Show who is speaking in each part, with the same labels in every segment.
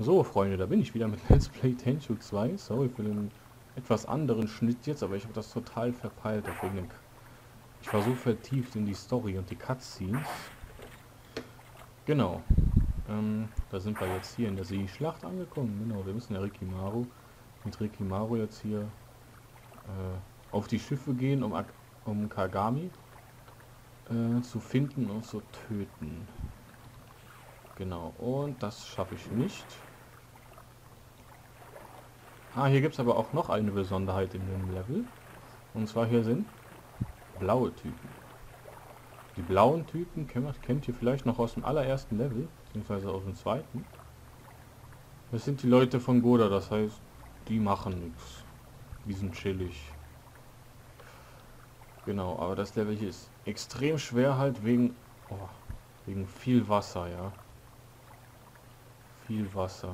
Speaker 1: So, Freunde, da bin ich wieder mit Let's Play Tenchu 2. Sorry für den etwas anderen Schnitt jetzt, aber ich habe das total verpeilt. Ich war so vertieft in die Story und die Cutscenes. Genau. Da sind wir jetzt hier in der Seeschlacht angekommen. Genau, wir müssen ja mit Rikimaru jetzt hier auf die Schiffe gehen, um Kagami zu finden und zu töten. Genau, und das schaffe ich nicht. Ah, hier gibt es aber auch noch eine Besonderheit in dem Level. Und zwar hier sind blaue Typen. Die blauen Typen kennt ihr vielleicht noch aus dem allerersten Level, beziehungsweise aus dem zweiten. Das sind die Leute von Goda, das heißt, die machen nichts. Die sind chillig. Genau, aber das Level hier ist extrem schwer halt wegen viel Wasser, ja. Viel Wasser.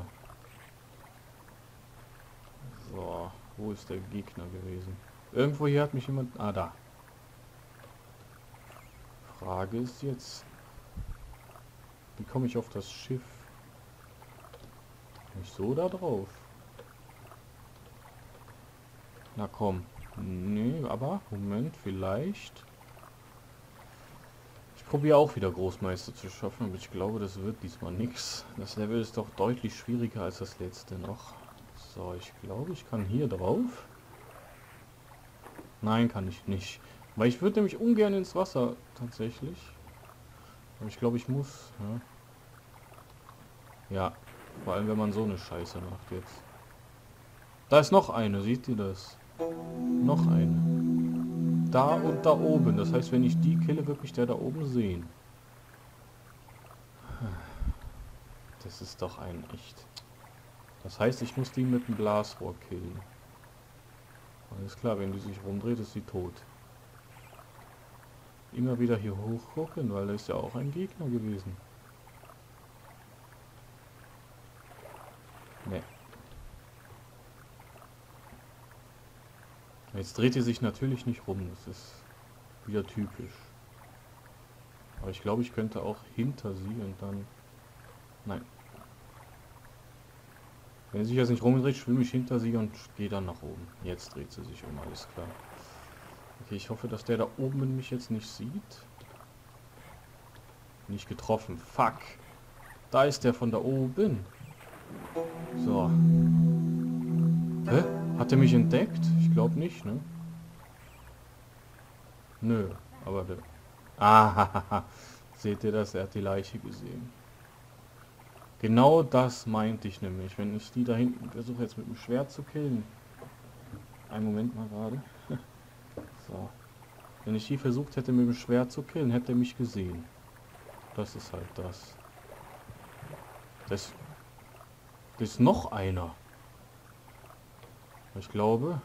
Speaker 1: So, wo ist der Gegner gewesen? Irgendwo hier hat mich jemand... Ah, da. Frage ist jetzt, wie komme ich auf das Schiff? Nicht so da drauf. Na komm. Nee, aber, Moment, vielleicht. Ich probiere auch wieder Großmeister zu schaffen, aber ich glaube, das wird diesmal nichts. Das Level ist doch deutlich schwieriger als das letzte noch. So, ich glaube, ich kann hier drauf. Nein, kann ich nicht. Weil ich würde nämlich ungern ins Wasser, tatsächlich. Aber ich glaube, ich muss. Ja, vor allem, wenn man so eine Scheiße macht jetzt. Da ist noch eine, seht ihr das? Noch eine. Da und da oben. Das heißt, wenn ich die kille, wird mich der da oben sehen. Das ist doch ein echt. Das heißt, ich muss die mit dem Blasrohr killen. Alles klar, wenn die sich rumdreht, ist sie tot. Immer wieder hier hochgucken, weil da ist ja auch ein Gegner gewesen. Ne. Jetzt dreht sie sich natürlich nicht rum. Das ist wieder typisch. Aber ich glaube, ich könnte auch hinter sie und dann... Nein. Wenn sie sich jetzt nicht rumdreht, schwimme ich hinter sie und gehe dann nach oben. Jetzt dreht sie sich um, alles klar. Okay, ich hoffe, dass der da oben mich jetzt nicht sieht. Nicht getroffen. Fuck. Da ist der von da oben. So. Hä? Hat er mich entdeckt? Ich glaube nicht, ne? Nö, aber der... Ah, seht ihr das? Er hat die Leiche gesehen. Genau das meinte ich nämlich. Wenn ich die da hinten versuche jetzt mit dem Schwert zu killen. Einen Moment mal gerade. So. Wenn ich die versucht hätte mit dem Schwert zu killen, hätte er mich gesehen. Das ist halt das. Das ist noch einer. Ich glaube.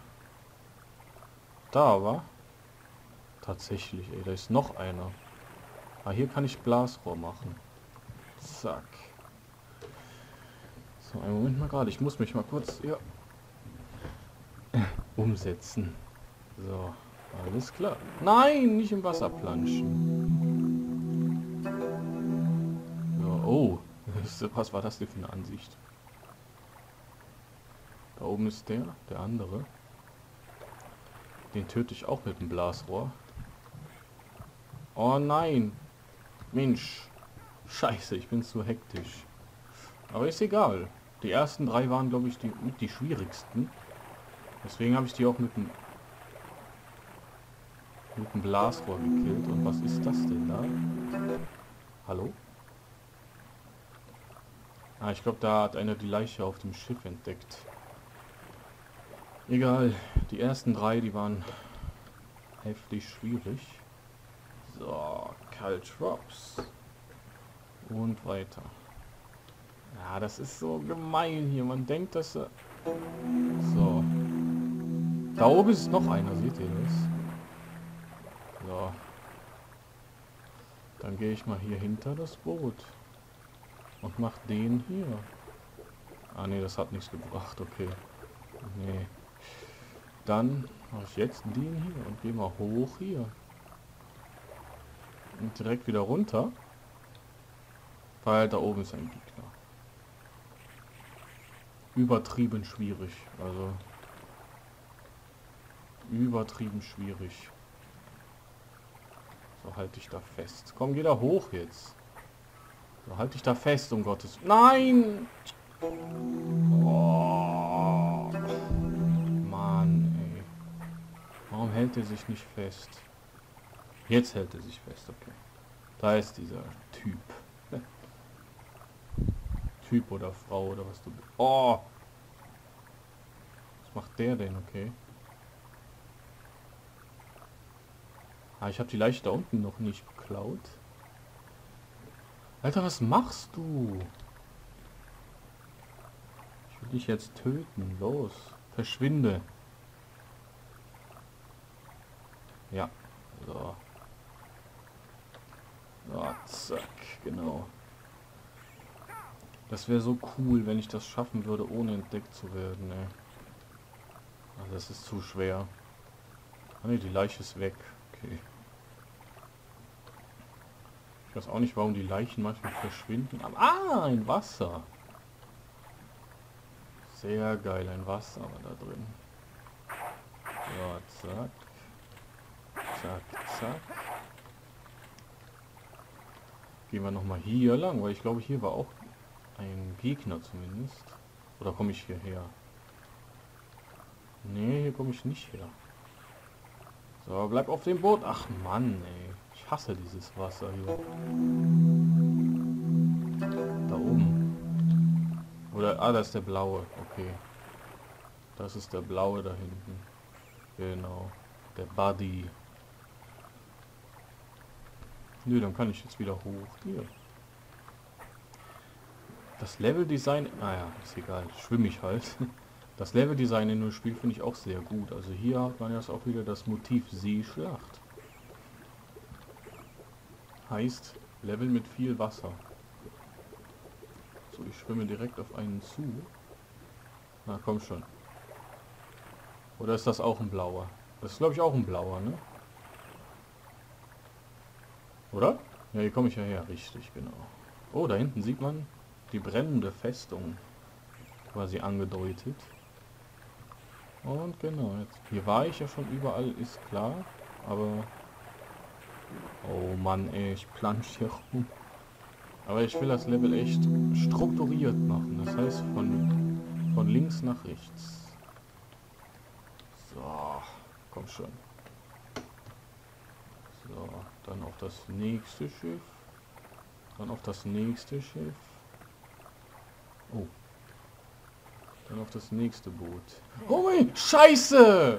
Speaker 1: Da war. Tatsächlich, ey, da ist noch einer. Ah, hier kann ich Blasrohr machen. Zack. So, einen Moment mal gerade. Ich muss mich mal kurz hier umsetzen. So, alles klar. Nein, nicht im Wasser planschen. So, oh, was war das denn für eine Ansicht? Da oben ist der andere. Den töte ich auch mit dem Blasrohr. Oh nein. Mensch. Scheiße, ich bin zu hektisch. Aber ist egal. Die ersten drei waren, glaube ich, die schwierigsten. Deswegen habe ich die auch mit dem Blasrohr gekillt. Und was ist das denn da? Hallo? Ah, ich glaube, da hat einer die Leiche auf dem Schiff entdeckt. Egal. Die ersten drei, die waren heftig schwierig. So, Caltrops. Und weiter. Ja, das ist so gemein hier. Man denkt, dass er... So. Da oben ist noch einer, seht ihr das? So. Dann gehe ich mal hier hinter das Boot. Und mach den hier. Ah ne, das hat nichts gebracht, okay. Nee. Dann mache ich jetzt den hier und gehe mal hoch hier. Und direkt wieder runter. Weil da oben ist ein Gegner. übertrieben schwierig. Also übertrieben schwierig. So, halte ich da fest. Komm, geh da hoch jetzt. So, halte ich da fest, um Gottes... Nein! Oh, Mann, ey. Warum hält er sich nicht fest? Jetzt hält er sich fest, okay. Da ist dieser Typ. Typ oder Frau oder was du... Oh! Was macht der denn, okay? Ah, ich habe die Leiche da unten noch nicht geklaut. Alter, was machst du? Ich will dich jetzt töten. Los. Verschwinde. Ja. So. So, zack. Genau. Das wäre so cool, wenn ich das schaffen würde, ohne entdeckt zu werden, ey. Aber das ist zu schwer. Ah, ne, die Leiche ist weg. Okay. Ich weiß auch nicht, warum die Leichen manchmal verschwinden. Aber, ein Wasser. Sehr geil, ein Wasser war da drin. So, zack. Zack, zack. Gehen wir nochmal hier lang, weil ich glaube, hier war auch ein Gegner zumindest. Oder komme ich hierher? Nee, hier komme ich nicht her. So, bleib auf dem Boot. Ach Mann, ey. Ich hasse dieses Wasser hier. Da oben. Oder, da ist der blaue. Okay. Das ist der blaue da hinten. Genau. Der Buddy. Nö, dann kann ich jetzt wieder hoch. Hier. Das Leveldesign... Naja, ist egal. Schwimme ich halt. Das Leveldesign in dem Spiel finde ich auch sehr gut. Also hier hat man jetzt auch wieder das Motiv Seeschlacht. Heißt Level mit viel Wasser. So, ich schwimme direkt auf einen zu. Na komm schon. Oder ist das auch ein blauer? Das ist glaube ich auch ein blauer, ne? Oder? Ja, hier komme ich ja her. Richtig, genau. Oh, da hinten sieht man die brennende Festung. Quasi angedeutet. Und genau, jetzt. Hier war ich ja schon überall, ist klar. Aber... Oh Mann, ey, ich plansch hier rum. Aber ich will das Level echt strukturiert machen. Das heißt von links nach rechts. So, komm schon. So, dann auf das nächste Schiff. Dann auf das nächste Schiff. Oh. Dann auf das nächste Boot. Oh mein, Scheiße!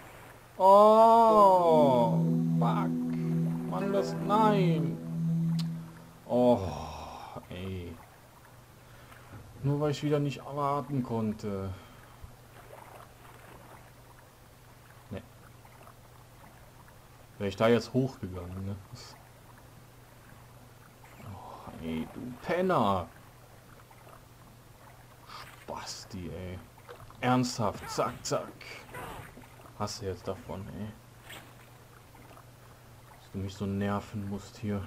Speaker 1: Oh, fuck. Mann, das, nein. Oh, ey. Nur weil ich wieder nicht erwarten konnte. Ne. Wäre ich da jetzt hochgegangen, ne? Oh, ey, du Penner. Basti, ey. Ernsthaft, zack, zack. Hast du jetzt davon, ey. Dass du mich so nerven musst hier.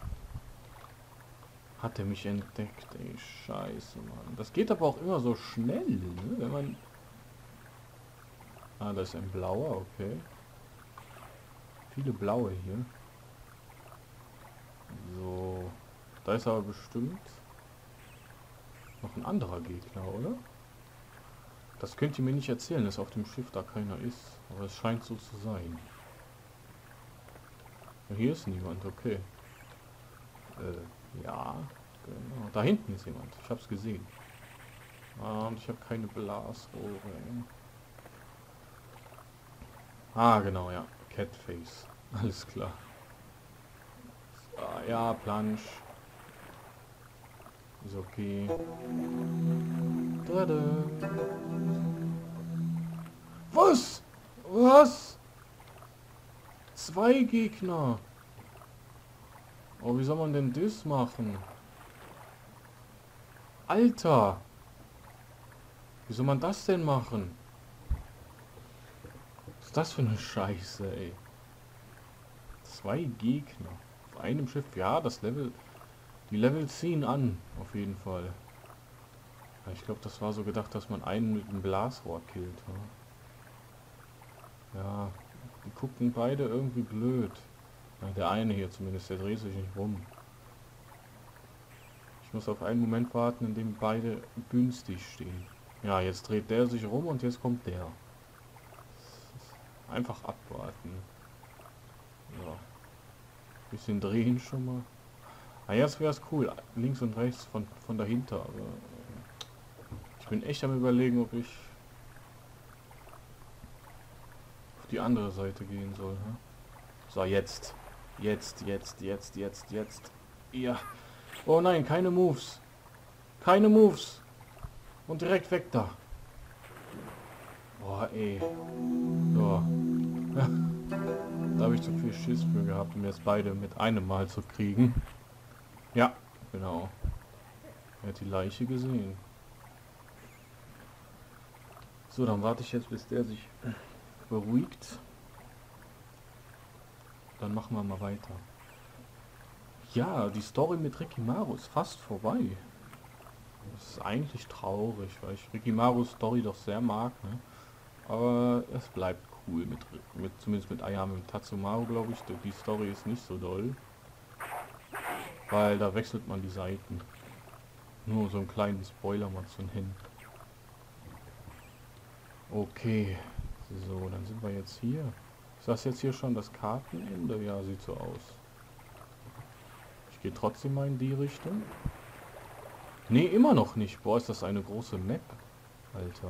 Speaker 1: Hat er mich entdeckt, ey. Scheiße, Mann. Das geht aber auch immer so schnell, ne? Wenn man... Ah, da ist ein blauer, okay. Viele blaue hier. So. Da ist aber bestimmt noch ein anderer Gegner, oder? Das könnt ihr mir nicht erzählen, dass auf dem Schiff da keiner ist. Aber es scheint so zu sein. Ja, hier ist niemand, okay. Ja, genau. Da hinten ist jemand. Ich hab's gesehen. Ah, und ich habe keine Blasrohre. Ah, genau, ja. Catface. Alles klar. Ah, ja, Plansch. Ist okay. Tada. Was? Was? 2 Gegner. Oh, wie soll man denn das machen? Alter. Wie soll man das denn machen? Was ist das für eine Scheiße, ey? 2 Gegner. Auf einem Schiff. Ja, das Level... Die Level ziehen an. Auf jeden Fall. Ja, Ich glaube, das war so gedacht, dass man einen mit dem Blasrohr killt. Ja, die gucken beide irgendwie blöd. Ja, der eine hier zumindest, der dreht sich nicht rum. Ich muss auf einen Moment warten, in dem beide günstig stehen. Ja, jetzt dreht der sich rum und jetzt kommt der. Einfach abwarten. So. Bisschen drehen schon mal. Ah, jetzt wäre es cool. Links und rechts von dahinter. Aber ich bin echt am Überlegen, ob ich auf die andere Seite gehen soll. Hm? So, jetzt. Jetzt. Ja. Oh nein, keine Moves. Keine Moves. Und direkt weg da. Boah, ey. So. Ja. Da habe ich zu viel Schiss für gehabt, um jetzt beide mit einem Mal zu kriegen. Ja, genau. Er hat die Leiche gesehen. So, dann warte ich jetzt, bis der sich beruhigt. Dann machen wir mal weiter. Ja, die Story mit Rikimaru ist fast vorbei. Das ist eigentlich traurig, weil ich Rikimarus Story doch sehr mag, ne? Aber es bleibt cool zumindest mit Ayame und Tatsumaru, glaube ich. Die Story ist nicht so doll. Weil da wechselt man die Seiten. Nur so einen kleinen Spoiler mal zu nennen. Okay. So, dann sind wir jetzt hier. Ist das jetzt hier schon das Kartenende? Ja, sieht so aus. Ich gehe trotzdem mal in die Richtung. Nee, immer noch nicht. Boah, ist das eine große Map. Alter.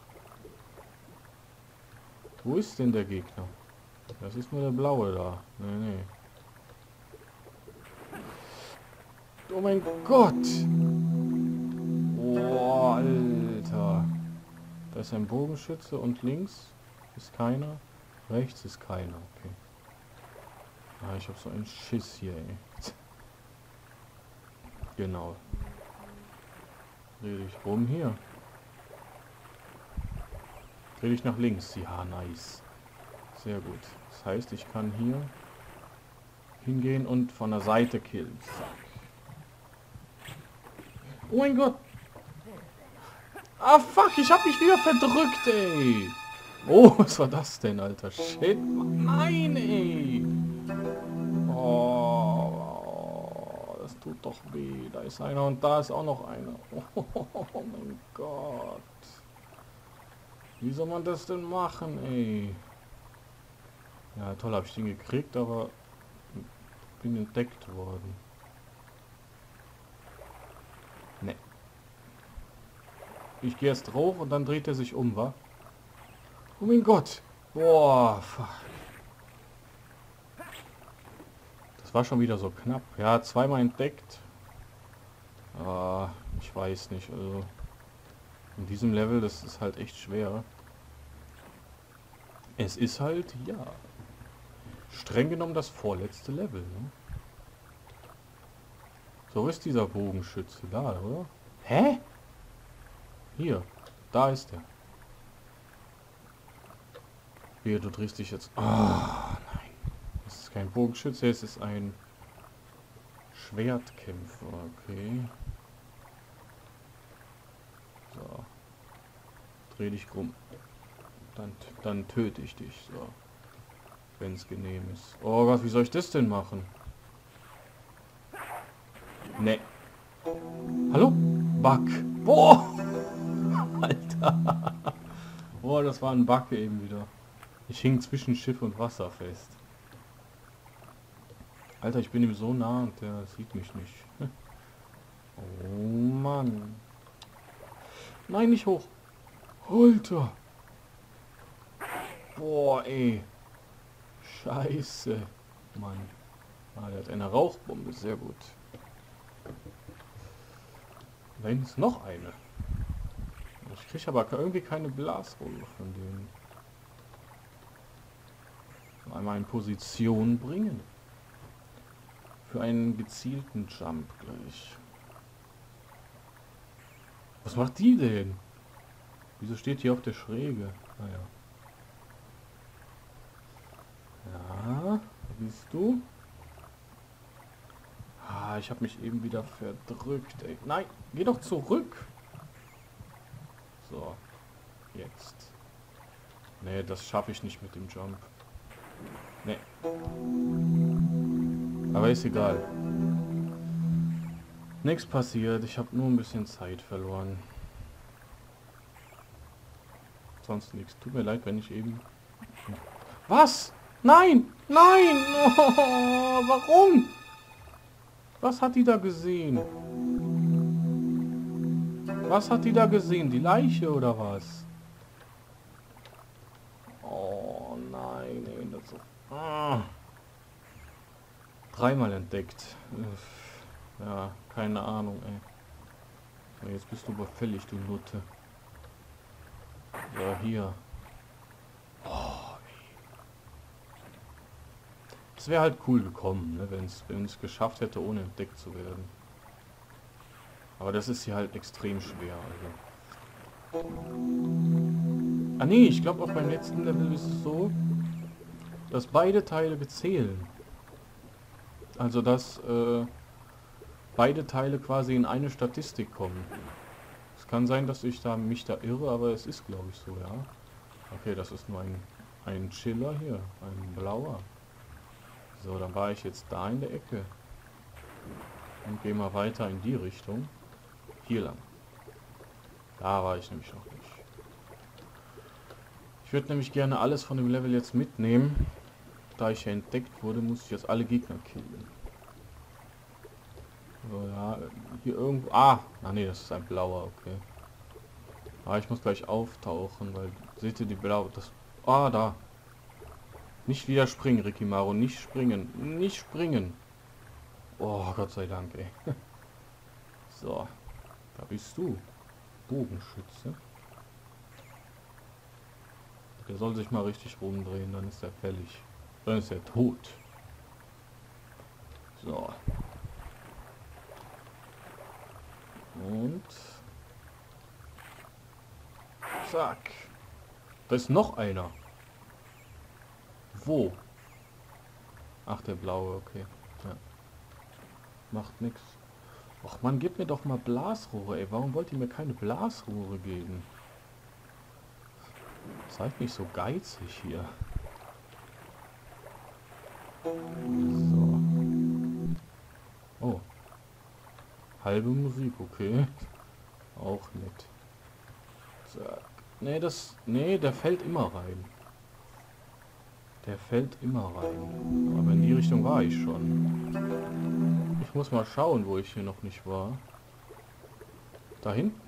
Speaker 1: Wo ist denn der Gegner? Das ist nur der blaue da. Nee. Oh mein Gott! Boah, Alter. Da ist ein Bogenschütze und links ist keiner. Rechts ist keiner. Okay. Ah, ich habe so einen Schiss hier, ey. Genau. Dreh dich rum hier. Dreh dich nach links. Ja, nice. Sehr gut. Das heißt, ich kann hier hingehen und von der Seite killen. Zack. Oh mein Gott. Ah, fuck. Ich hab mich wieder verdrückt, ey. Oh, was war das denn, Alter? Shit. Nein, ey. Oh, das tut doch weh. Da ist einer und da ist auch noch einer. Oh mein Gott. Wie soll man das denn machen, ey? Ja, toll, habe ich den gekriegt, aber bin entdeckt worden. Ne. Ich gehe jetzt drauf und dann dreht er sich um, wa? Oh mein Gott. Boah, fuck. Das war schon wieder so knapp. Ja, zweimal entdeckt. Ich weiß nicht, also in diesem Level, das ist halt echt schwer. Es ist halt, ja, streng genommen das vorletzte Level, ne? So ist dieser Bogenschütze da, oder? Hä? Hier, da ist er. Hier, du drehst dich jetzt... Ah, nein. Das ist kein Bogenschütze, es ist ein Schwertkämpfer, okay. So. Dreh dich rum. Dann töte ich dich, so. Wenn es genehm ist. Oh Gott, wie soll ich das denn machen? Ne. Hallo? Bug. Boah! Alter. Boah, das war ein Bug eben wieder. Ich hing zwischen Schiff und Wasser fest. Alter, ich bin ihm so nah und der sieht mich nicht. Oh Mann. Nein, nicht hoch. Alter. Boah, ey. Scheiße. Mann. Ah, der hat eine Rauchbombe. Sehr gut. Da hinten ist noch eine. Ich kriege aber irgendwie keine Blasrolle von denen. Einmal in Position bringen. Für einen gezielten Jump gleich. Was macht die denn? Wieso steht die auf der Schräge? Naja. Ja, bist du? Ah, ich habe mich eben wieder verdrückt, ey. Nein, geh doch zurück. Jetzt. Nee, das schaffe ich nicht mit dem Jump. Nee. Aber ist egal. Nichts passiert. Ich habe nur ein bisschen Zeit verloren. Sonst nichts. Tut mir leid, wenn ich eben... Was? Nein! Nein! Oh, warum? Was hat die da gesehen? Was hat die da gesehen? Die Leiche oder was? Oh nein, ey, das so. Dreimal entdeckt. Ja, keine Ahnung, ey. Jetzt bist du überfällig, du Nutte. So, hier. Oh, ey. Es wäre halt cool gekommen, ne, wenn es geschafft hätte, ohne entdeckt zu werden. Aber das ist hier halt extrem schwer, also. Ah nee, ich glaube auch beim letzten Level ist es so, dass beide Teile zählen. Also dass beide Teile quasi in eine Statistik kommen. Es kann sein, dass ich mich da irre, aber es ist glaube ich so, ja. Okay, das ist nur ein Chiller hier, ein blauer. So, dann war ich jetzt da in der Ecke. Und gehe mal weiter in die Richtung. Hier lang. Da war ich nämlich noch nicht. Ich würde nämlich gerne alles von dem Level jetzt mitnehmen. Da ich ja entdeckt wurde, muss ich jetzt alle Gegner killen. So, ja, hier irgendwo... Ah, nee, das ist ein blauer, okay. Ah, ich muss gleich auftauchen, weil... Seht ihr die blau... Das... Ah, da. Nicht wieder springen, Rikimaru. Nicht springen. Nicht springen. Oh, Gott sei Dank, ey. So. Da bist du. Bogenschütze. Der soll sich mal richtig rumdrehen, dann ist er fällig. Dann ist er tot. So. Und... Zack. Da ist noch einer. Wo? Ach, der blaue, okay. Ja. Macht nix. Och man, gib mir doch mal Blasrohre, ey. Warum wollt ihr mir keine Blasrohre geben? Seid nicht so geizig hier. So. Oh. Halbe Musik, okay. Auch nett. Zack. Nee, nee, der fällt immer rein. Der fällt immer rein. Aber in die Richtung war ich schon. Ich muss mal schauen, wo ich hier noch nicht war. Da hinten.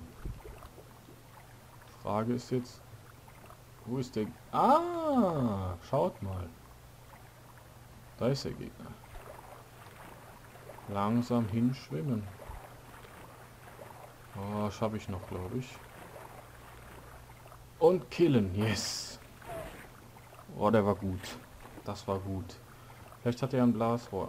Speaker 1: Frage ist jetzt... Wo ist der... Ah! Schaut mal. Da ist der Gegner. Langsam hinschwimmen. Oh, schaffe ich noch, glaube ich. Und killen, yes. Oh, der war gut. Das war gut. Vielleicht hat er ein Blasrohr.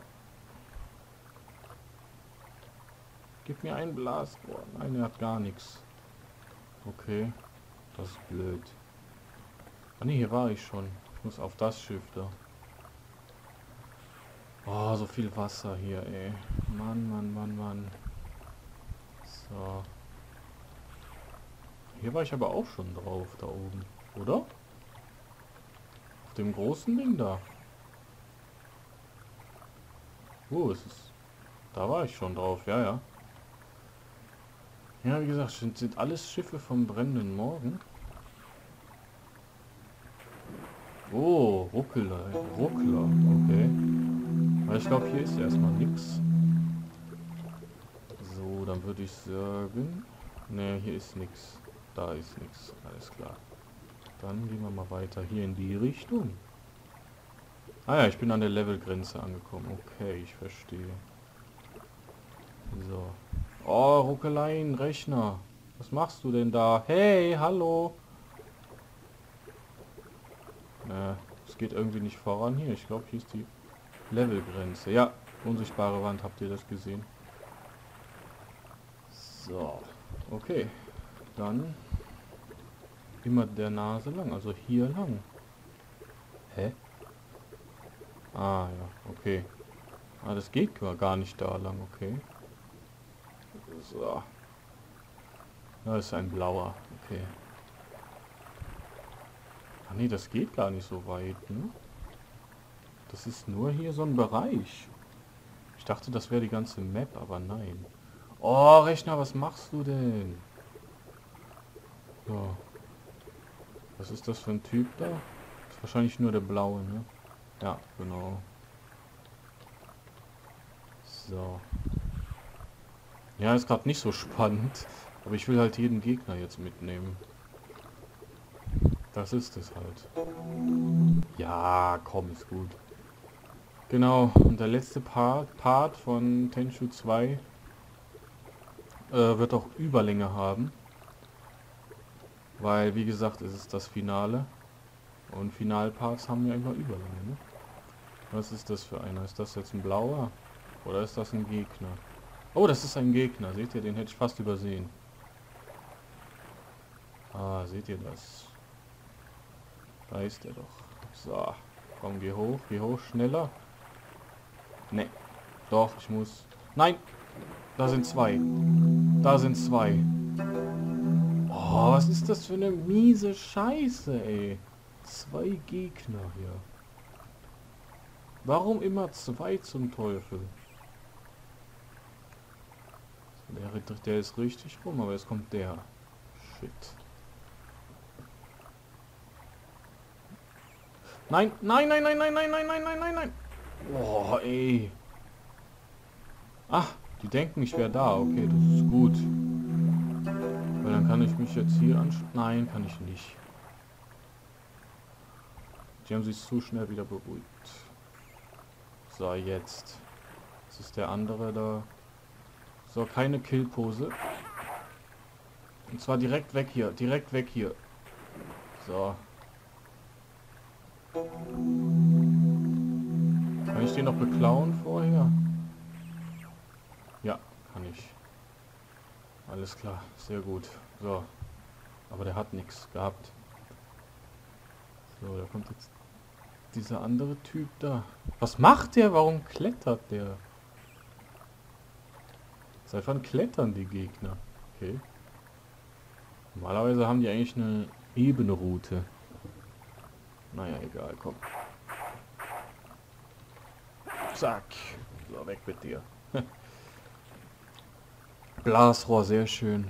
Speaker 1: Gib mir ein Blasrohr. Nein, er hat gar nichts. Okay. Das ist blöd. Ah ne, hier war ich schon. Ich muss auf das Schiff da. Oh, so viel Wasser hier, ey. Mann, Mann, Mann, Mann. So. Hier war ich aber auch schon drauf, da oben. Oder? Auf dem großen Ding da. Wo ist es? Da war ich schon drauf, ja, ja. Ja, wie gesagt, sind alles Schiffe vom brennenden Morgen. Oh, Ruckler, okay. Aber ich glaube, hier ist erstmal nichts. So, dann würde ich sagen... Ne, hier ist nichts. Da ist nichts, alles klar. Dann gehen wir mal weiter hier in die Richtung. Ah ja, ich bin an der Levelgrenze angekommen. Okay, ich verstehe. So. Oh, Ruckeleien, Rechner. Was machst du denn da? Hey, hallo. Es geht irgendwie nicht voran hier. Ich glaube, hier ist die Levelgrenze. Ja, unsichtbare Wand. Habt ihr das gesehen? So. Okay. Dann immer der Nase lang. Also hier lang. Hä? Ah, ja. Okay. Ah, das geht gar nicht da lang. Okay. So. Da ist ein blauer. Okay. Ah nee, das geht gar nicht so weit, ne? Das ist nur hier so ein Bereich. Ich dachte, das wäre die ganze Map, aber nein. Oh, Rechner, was machst du denn? So. Was ist das für ein Typ da? Ist wahrscheinlich nur der blaue, ne? Ja, genau. So. Ja, ist gerade nicht so spannend. Aber ich will halt jeden Gegner jetzt mitnehmen. Das ist es halt. Ja, komm, ist gut. Genau, und der letzte Part von Tenchu 2 wird auch Überlänge haben. Weil, wie gesagt, es ist das Finale. Und Finalparts haben ja immer Überlänge, ne? Was ist das für einer? Ist das jetzt ein blauer? Oder ist das ein Gegner? Oh, das ist ein Gegner. Seht ihr, den hätte ich fast übersehen. Ah, seht ihr das? Da ist er doch. So, komm, geh hoch, schneller. Ne, doch, ich muss... Nein, da sind zwei. Da sind zwei. Oh, was ist das für eine miese Scheiße, ey. Zwei Gegner hier. Warum immer zwei zum Teufel? Der ist richtig rum, aber jetzt kommt der. Shit. Nein, nein, nein, nein, nein, nein, nein, nein, nein, nein, nein. Boah, ey. Ach, die denken, ich wäre da. Okay, das ist gut. Weil dann kann ich mich jetzt hier anschauen. Nein, kann ich nicht. Die haben sich zu schnell wieder beruhigt. So, jetzt. Das ist der andere da. So, keine Killpose. Und zwar direkt weg hier. Direkt weg hier. So. Kann ich den noch beklauen vorher? Ja, kann ich. Alles klar, sehr gut. So. Aber der hat nichts gehabt. So, da kommt jetzt dieser andere Typ da. Was macht der? Warum klettert der? Seit wann klettern die Gegner? Okay. Normalerweise haben die eigentlich eine ebene Route. Naja, egal, komm. Zack. So, weg mit dir. Blasrohr, sehr schön.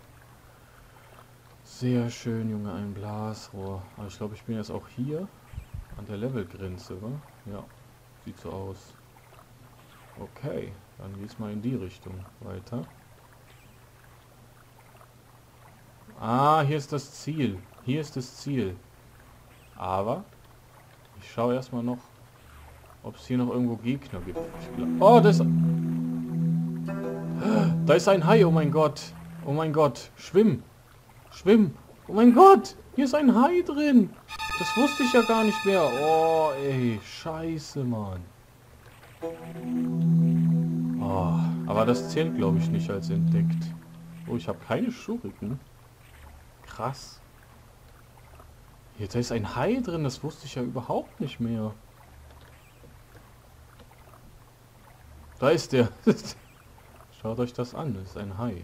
Speaker 1: Sehr schön, Junge, ein Blasrohr. Aber ich glaube, ich bin jetzt auch hier an der Levelgrenze, oder? Ja, sieht so aus. Okay, dann geht's mal in die Richtung weiter. Ah, hier ist das Ziel. Hier ist das Ziel. Aber ich schaue erstmal noch, ob es hier noch irgendwo Gegner gibt. Oh, da ist ein Hai, oh mein Gott. Oh mein Gott, schwimm. Schwimm. Oh mein Gott, hier ist ein Hai drin. Das wusste ich ja gar nicht mehr. Oh, ey, scheiße, Mann. Oh, aber das zählt, glaube ich, nicht als entdeckt. Oh, ich habe keine Schuriken. Krass. Hier, da ist ein Hai drin, das wusste ich ja überhaupt nicht mehr. Da ist der. Schaut euch das an, das ist ein Hai.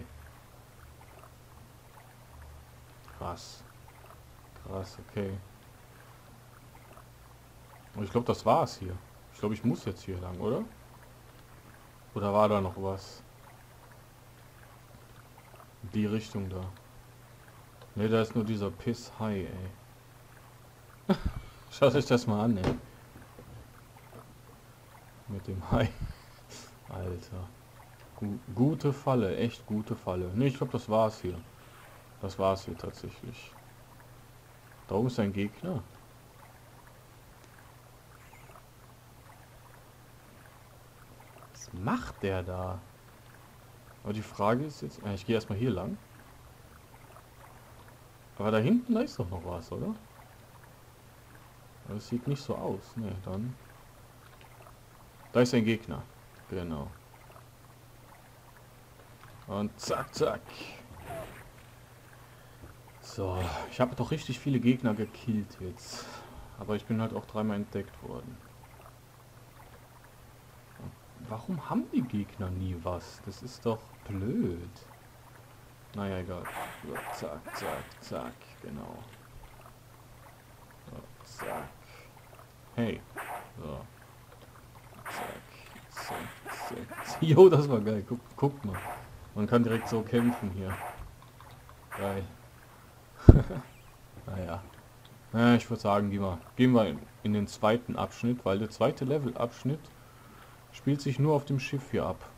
Speaker 1: Krass. Krass, okay. Und ich glaube, das war's hier. Ich glaube, ich muss jetzt hier lang, oder? Oder war da noch was? Die Richtung da. Ne, da ist nur dieser Piss-Hai, ey. Schaut euch das mal an, ey. Mit dem Hai. Alter. Gute Falle, echt gute Falle. Ne, ich glaube, das war's hier. Das war's hier tatsächlich. Da oben ist ein Gegner. Was macht der da? Aber die Frage ist jetzt... ich gehe erstmal hier lang. Aber da hinten, da ist doch noch was, oder? Das sieht nicht so aus. Ne, dann... Da ist ein Gegner. Genau. Und zack, zack. So, ich habe doch richtig viele Gegner gekillt jetzt. Aber ich bin halt auch dreimal entdeckt worden. Warum haben die Gegner nie was? Das ist doch blöd. Naja, egal. So, zack, zack, zack, genau. So, zack. Hey. So. Zack. Zack. Zack. Jo, das war geil. Guck mal. Man kann direkt so kämpfen hier. Geil. Naja. Ich würde sagen, gehen wir in den zweiten Abschnitt, weil der zweite Levelabschnitt spielt sich nur auf dem Schiff hier ab.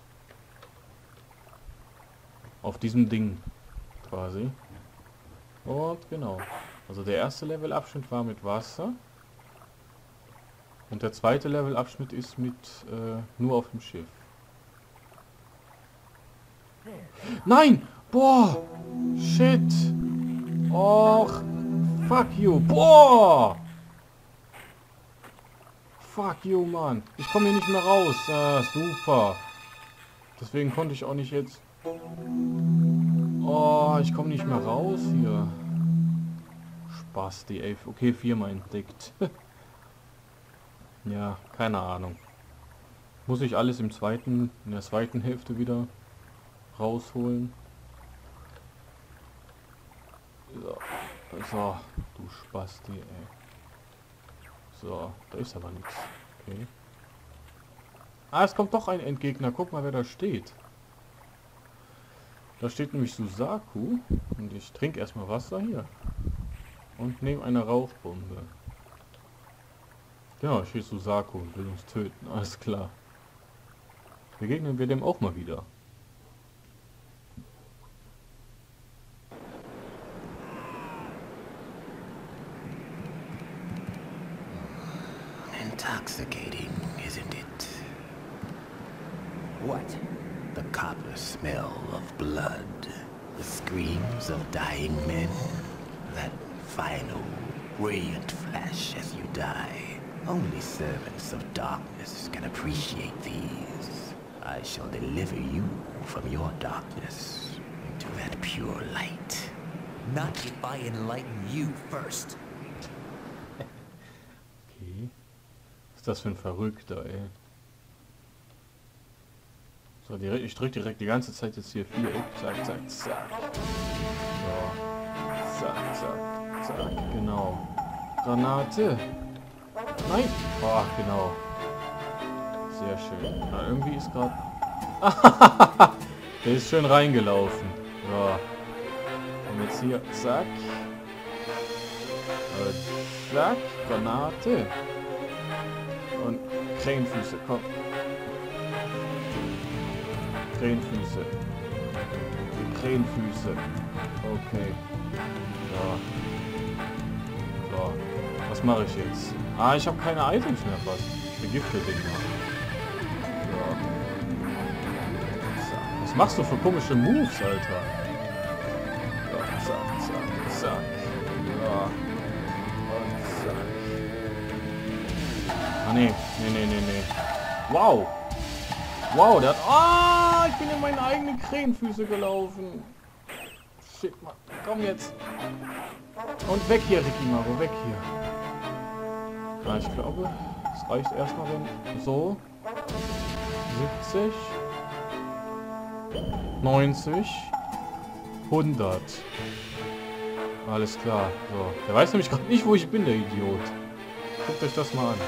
Speaker 1: Auf diesem Ding quasi. Und genau. Also der erste Levelabschnitt war mit Wasser. Und der zweite Levelabschnitt ist mit nur auf dem Schiff. Nein! Boah! Shit! Och! Fuck you! Boah! Fuck you, Mann! Ich komme hier nicht mehr raus. Super! Deswegen konnte ich auch nicht jetzt... Oh, ich komme nicht mehr raus hier. Spaß, die 11. Okay, 4-mal entdeckt. Ja, keine Ahnung. Muss ich alles in der zweiten Hälfte wieder rausholen. So, du Spasti, ey. So, da ist aber nichts. Okay. Ah, es kommt doch ein Endgegner. Guck mal, wer da steht. Da steht nämlich Suzaku. Und ich trinke erstmal Wasser hier. Und nehme eine Rauchbombe. Genau, hier ist Suzaku und will uns töten. Alles klar. Begegnen wir dem auch mal wieder.
Speaker 2: Intoxicating, isn't it? What? The copper smell of blood, the screams of dying men, that final brilliant flash as you die. Only servants of darkness can appreciate these. I shall deliver you from your darkness into that pure light.
Speaker 3: Not if I enlighten you first.
Speaker 1: Okay. Was ist das für ein Verrückter, ey? So, ich drücke direkt die ganze Zeit jetzt hier 4. Zack, zack, zack. So. Zack, zack, zack. Genau. Granate. Nein. Oh, genau. Sehr schön. Na, irgendwie ist gerade... Der ist schön reingelaufen. So. Und jetzt hier, zack. Zack, Granate. Und Krähenfüße, komm. Krähenfüße. Krähenfüße. Okay. So. So. Was mache ich jetzt? Ah, ich habe keine Items mehr fast. Ich vergifte den mal. So. So. Was machst du für komische Moves, Alter? So, zack, zack, zack. Ja. Und zack. Ah, nee. Nee. Wow. Wow, der hat... Ah, ich bin in meine eigenen Krähenfüße gelaufen. Shit, Mann. Komm jetzt. Und weg hier, Rikimaru. Weg hier. Ja, ich glaube, es reicht erstmal, wenn... So. 70. 90. 100. Alles klar. So. Der weiß nämlich gerade nicht, wo ich bin, der Idiot. Guckt euch das mal an.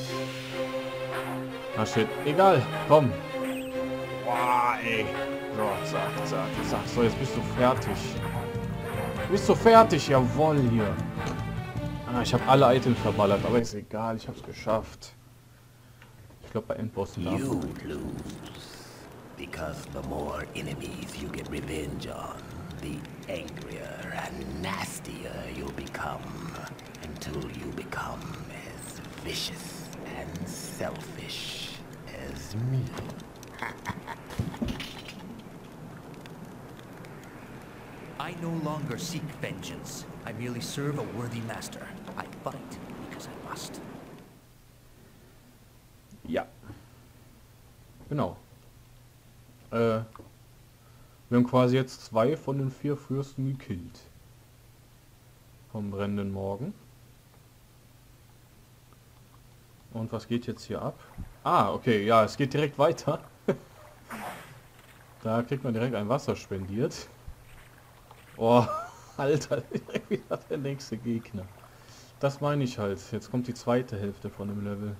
Speaker 1: Ah, shit. Egal. Komm. Boah, ey. So, zack, zack, zack. So, jetzt bist du fertig. Bist du fertig? Jawohl, hier. Ah, ich habe alle Items verballert, aber ist egal. Ich habe es geschafft. Ich glaube, bei Endbossen da.
Speaker 2: You lose. Because the more enemies you get revenge on, the angrier and nastier you'll become. Until you become as vicious and selfish as me.
Speaker 3: I no longer seek vengeance. I merely serve a worthy master. I fight because I must.
Speaker 1: Ja. Genau. Wir haben quasi jetzt 2 von den 4 Fürsten gekillt. Vom brennenden Morgen. Und was geht jetzt hier ab? Ah, okay, ja, es geht direkt weiter. Da kriegt man direkt ein Wasser spendiert. Oh, Alter, direkt wieder der nächste Gegner. Das meine ich halt. Jetzt kommt die zweite Hälfte von dem Level.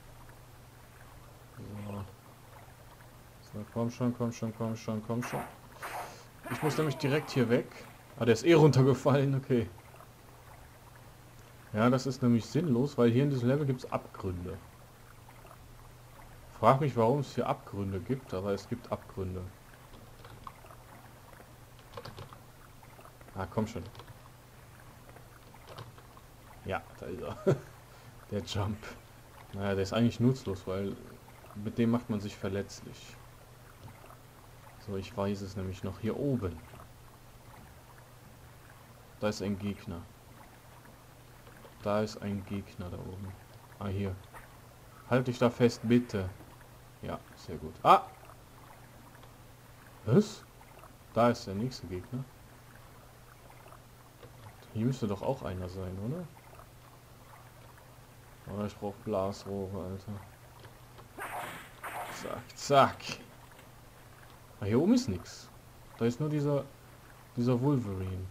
Speaker 1: So. So, komm schon, komm schon, komm schon, komm schon. Ich muss nämlich direkt hier weg. Ah, der ist eh runtergefallen, okay. Ja, das ist nämlich sinnlos, weil hier in diesem Level gibt es Abgründe. Frag mich, warum es hier Abgründe gibt, aber es gibt Abgründe. Ah, komm schon. Ja, da ist er. Der Jump. Naja, der ist eigentlich nutzlos, weil mit dem macht man sich verletzlich. So, ich weiß es nämlich noch. Hier oben. Da ist ein Gegner. Da ist ein Gegner da oben. Ah, hier. Halt dich da fest, bitte. Ja, sehr gut. Ah! Was? Da ist der nächste Gegner. Hier müsste doch auch einer sein, oder? Oder ich brauche Blasrohre, Alter. Zack, zack. Ah, hier oben ist nichts. Da ist nur dieser Wolverine.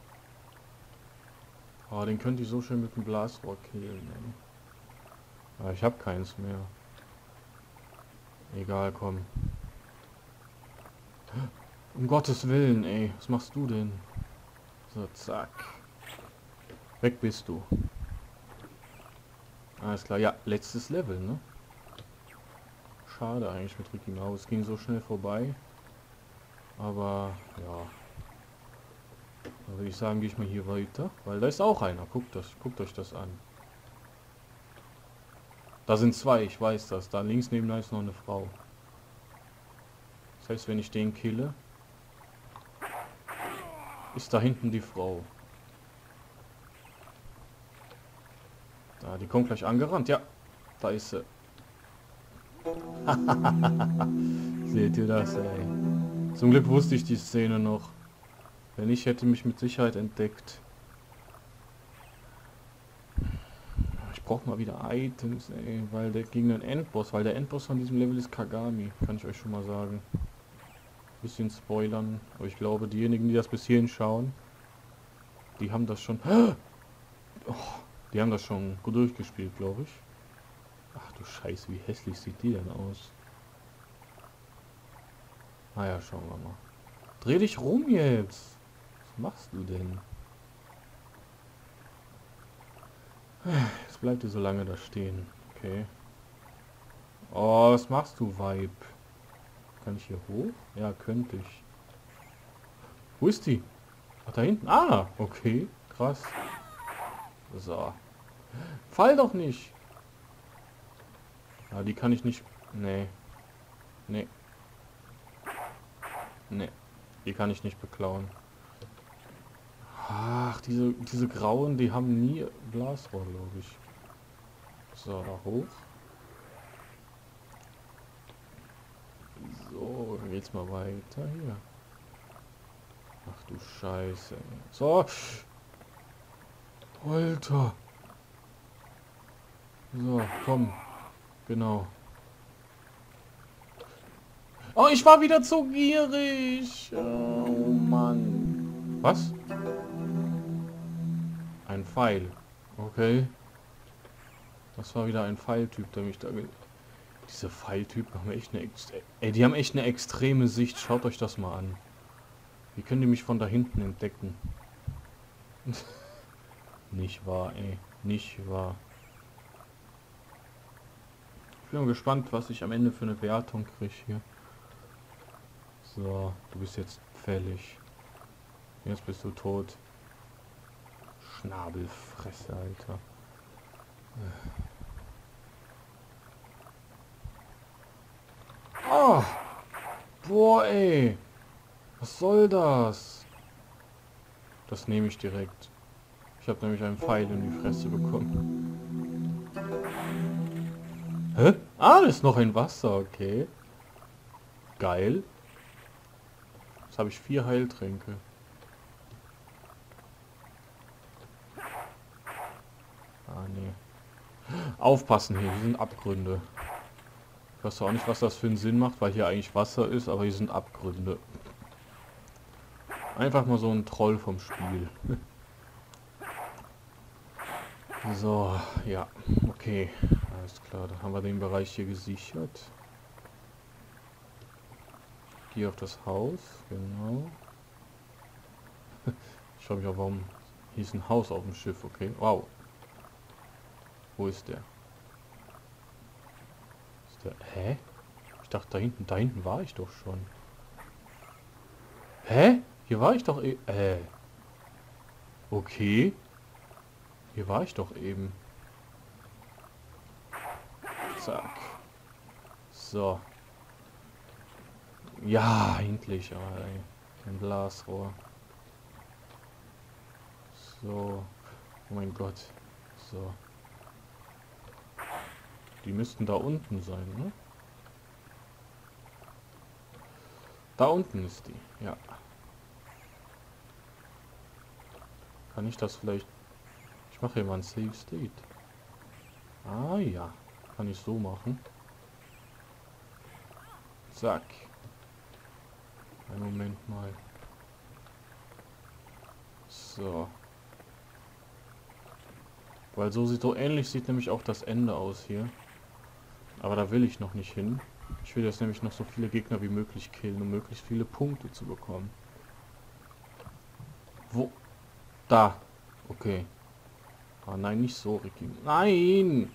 Speaker 1: Oh, den könnte ich so schön mit dem Blasrohr killen. Aber ich habe keins mehr. Egal, komm. Um Gottes Willen, ey. Was machst du denn? So, zack. Weg bist du. Alles klar. Ja, letztes Level, ne? Schade eigentlich mit Ricky Maus. Ging so schnell vorbei. Aber, ja. Da würde ich sagen, gehe ich mal hier weiter. Weil da ist auch einer. Guckt euch das an. Da sind zwei, ich weiß das. Da links neben da ist noch eine Frau. Das heißt, wenn ich den kille, ist da hinten die Frau. Da, die kommt gleich angerannt. Ja, da ist sie. Seht ihr das, ey? Zum Glück wusste ich die Szene noch. Wenn nicht, hätte mich mit Sicherheit entdeckt. Ich brauche mal wieder Items, ey, weil der gegen den Endboss, weil der Endboss von diesem Level ist Kagami, kann ich euch schon mal sagen. Bisschen spoilern, aber ich glaube, diejenigen, die das bis hierhin schauen, die haben das schon... Oh, die haben das schon gut durchgespielt, glaube ich. Ach du Scheiße, wie hässlich sieht die denn aus? Naja, schauen wir mal. Dreh dich rum jetzt! Was machst du denn? Jetzt bleibt ihr so lange da stehen. Okay. Oh, was machst du, Vibe? Kann ich hier hoch? Ja, könnte ich. Wo ist die? Ach, da hinten. Ah, okay. Krass. So. Fall doch nicht. Ja, die kann ich nicht... Nee. Nee. Nee. Die kann ich nicht beklauen. Ach, diese Grauen, die haben nie Blasrohr, glaube ich. So, da hoch. So, dann geht's mal weiter hier. Ach du Scheiße. So. Alter. So, komm. Genau. Oh, ich war wieder zu gierig. Oh Mann. Was? Ein Pfeil. Okay. Das war wieder ein Pfeiltyp, der mich da... Diese Pfeiltypen haben echt eine... Ey, die haben echt eine extreme Sicht. Schaut euch das mal an. Wie können die mich von da hinten entdecken? Nicht wahr, ey. Nicht wahr. Ich bin mal gespannt, was ich am Ende für eine Bewertung kriege hier. So, du bist jetzt fällig. Jetzt bist du tot. Schnabelfresse, Alter. Oh! Boah, ey! Was soll das? Das nehme ich direkt. Ich habe nämlich einen Pfeil in die Fresse bekommen. Hä? Ah, das ist noch ein Wasser, okay. Geil. Jetzt habe ich 4 Heiltränke. Ah, nee. Aufpassen hier, hier sind Abgründe. Ich weiß auch nicht, was das für einen Sinn macht, weil hier eigentlich Wasser ist, aber hier sind Abgründe. Einfach mal so ein Troll vom Spiel. So, ja, okay. Alles klar, dann haben wir den Bereich hier gesichert. Gehe auf das Haus, genau. Ich frage mich auch, warum hier ist ein Haus auf dem Schiff, okay. Wow. Wo ist der? Ist der? Hä? Ich dachte, da hinten war ich doch schon. Hä? Hier war ich doch okay. Hier war ich doch eben. Zack. So. Ja, endlich. Ein Blasrohr. So. Oh mein Gott. So. Die müssten da unten sein, ne? Da unten ist die, ja. Kann ich das vielleicht... Ich mache hier mal ein Save State. Ah ja. Kann ich so machen. Zack. Einen Moment mal. So. Weil so ähnlich sieht nämlich auch das Ende aus hier. Aber da will ich noch nicht hin. Ich will jetzt nämlich noch so viele Gegner wie möglich killen, um möglichst viele Punkte zu bekommen. Wo? Da. Okay. Ah nein, nicht so, Ricky. Nein!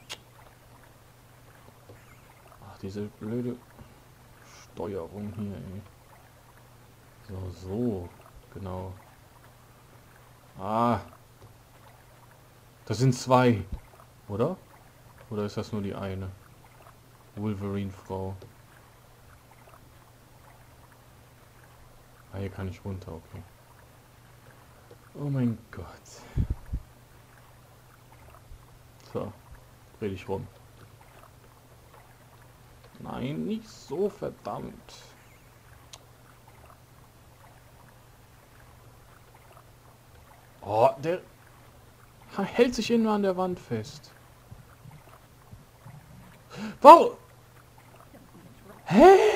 Speaker 1: Ach, diese blöde Steuerung hier, ey. So. Genau. Ah. Das sind zwei. Oder? Oder ist das nur die eine? Wolverine-Frau. Ah, hier kann ich runter, okay. Oh mein Gott. So. Dreh dich rum. Nein, nicht so, verdammt. Oh, der hält sich immer an der Wand fest. Warum? Hä?